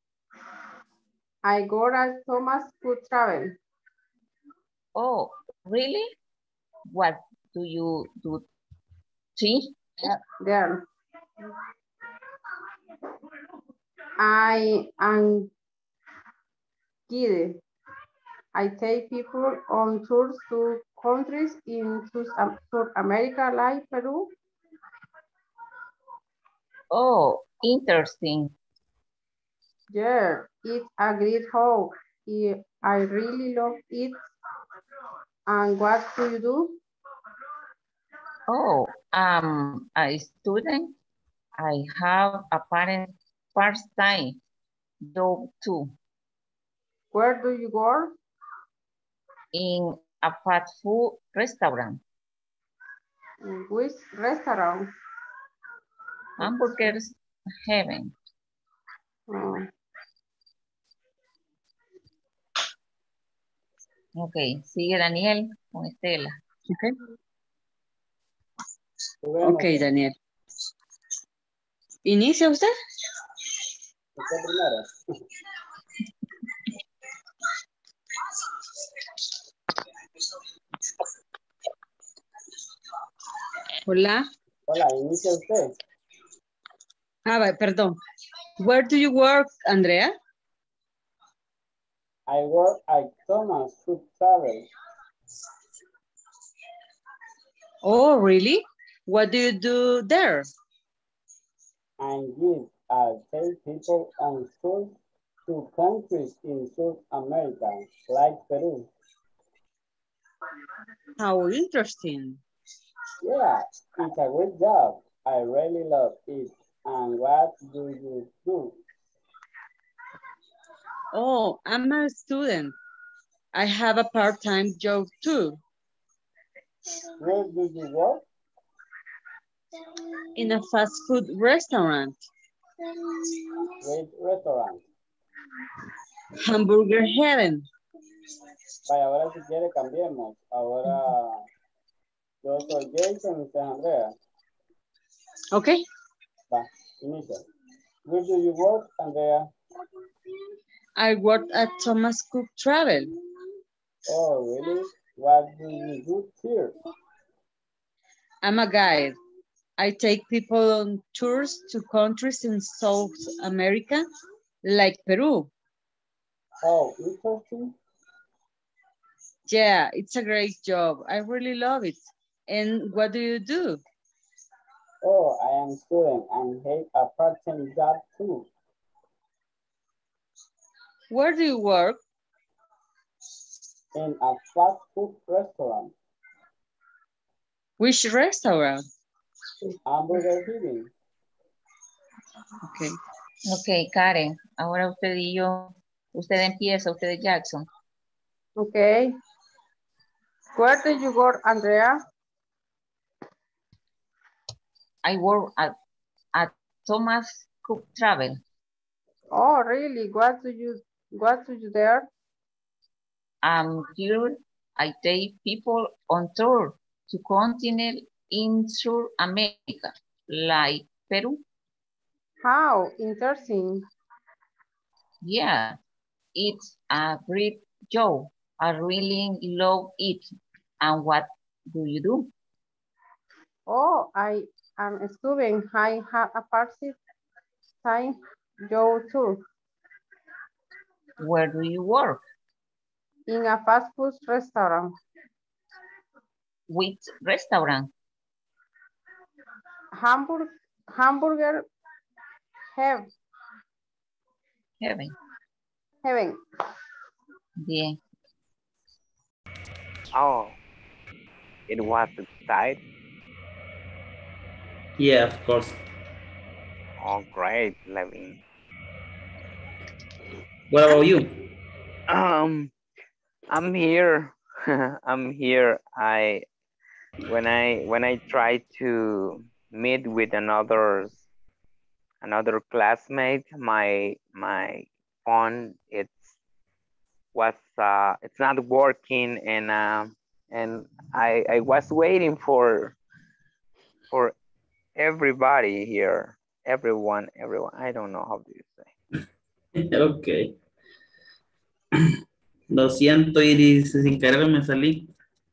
I go at Thomas Food Travel. Oh, really? What do you do? Sí. There. I am guide. I take people on tours to countries in South America like Peru. Oh, interesting. Yeah, it's a great hobby. I really love it. And what do you do? Oh, a student. I have a part-time job too. Where do you work? In a fast food restaurant. In which restaurant? Hamburgers Heaven. Oh. Ok, sigue Daniel con Estela. Okay. Ok, Daniel. ¿Inicia usted? Usted primero. Hola. Hola, inicia usted. Perdón. Where do you work, Andrea? I work at Thomas Cook Travel. Oh, really? What do you do there? I take people on tours to countries in South America, like Peru. How interesting. Yeah, it's a great job. I really love it. And what do you do? Oh, I'm a student. I have a part-time job too. Where do you work? In a fast food restaurant. Great restaurant. Hamburger Heaven. Vaya, ahora si quiere cambiemos. Ahora yo soy Jason y usted es Andrea. Okay. Va, inicia. Where do you work, Andrea? I work at Thomas Cook Travel. Oh, really? What do you do here? I'm a guide. I take people on tours to countries in South America, like Peru. Oh, interesting. Yeah, it's a great job. I really love it. And what do you do? Oh, I am student and have a part-time job too. Where do you work? In a fast food restaurant. Which restaurant? Hamburger Heaven. Okay. Ok, Karen, ahora usted y yo, usted empieza, usted es Jackson. Okay. Where do you work, Andrea? I work at Thomas Cook Travel. Oh, really? What do you there? Here I take people on tour to continent in South America, like Peru. How interesting. Yeah, it's a great job. I really love it. And what do you do? Oh, I am a student. I have a part-time job too. Where do you work? In a fast food restaurant. Which restaurant? Hamburger Heaven. Bien. Oh, it was exciting. Yeah, of course. Oh, great, Levin. What about you? I'm here. I'm here. When I try to meet with another classmate, my phone it's not working, and I was waiting for everybody here. Everyone. I don't know how do you say. Ok. Lo siento, Iris, sin querer me salí.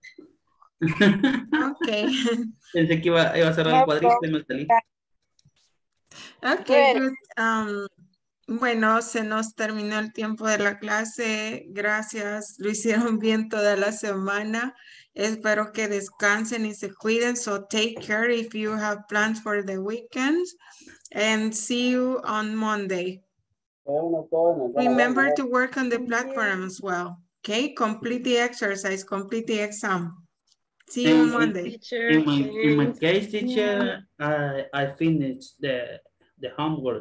Ok. Pensé que iba a cerrar el cuadrito y me salí. Ok, good. Bueno, se nos terminó el tiempo de la clase. Gracias. Lo hicieron bien toda la semana. Espero que descansen y se cuiden. So take care if you have plans for the weekend. And see you on Monday. Remember to work on the platform as well. Okay, complete the exercise, complete the exam. See you on Monday. In my case, teacher, I finished the homework.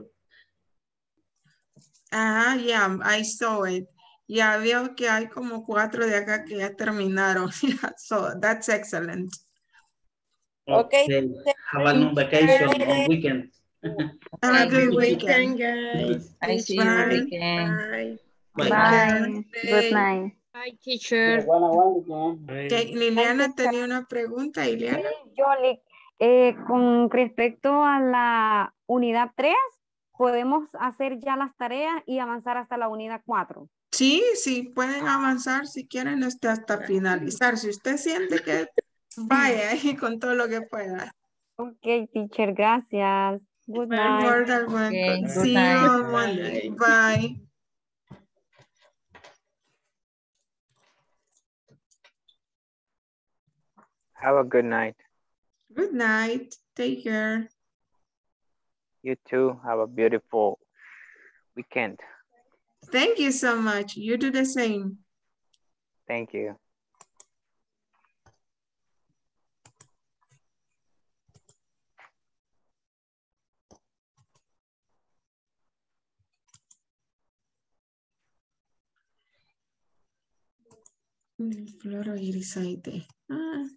Yeah, I saw it. Ya veo que hay como 4 de acá que ya terminaron. So that's excellent. Okay. Have a long vacation on weekend. Have a good weekend, guys. I see you on weekend. Bye. Bye. Good night. Bye, teacher. Okay, Liliana tenía una pregunta, Liliana. Yo Con respecto a la unidad 3, podemos hacer ya las tareas y avanzar hasta la unidad 4. Sí, sí, pueden avanzar si quieren hasta finalizar. Si usted siente que vaya ahí con todo lo que pueda. Ok, teacher, gracias. Good night. More than welcome. See you on Monday. Bye. Have a good night. Good night. Take care. You too. Have a beautiful weekend. Thank you so much. You do the same. Thank you. Floro irisaite. Ah.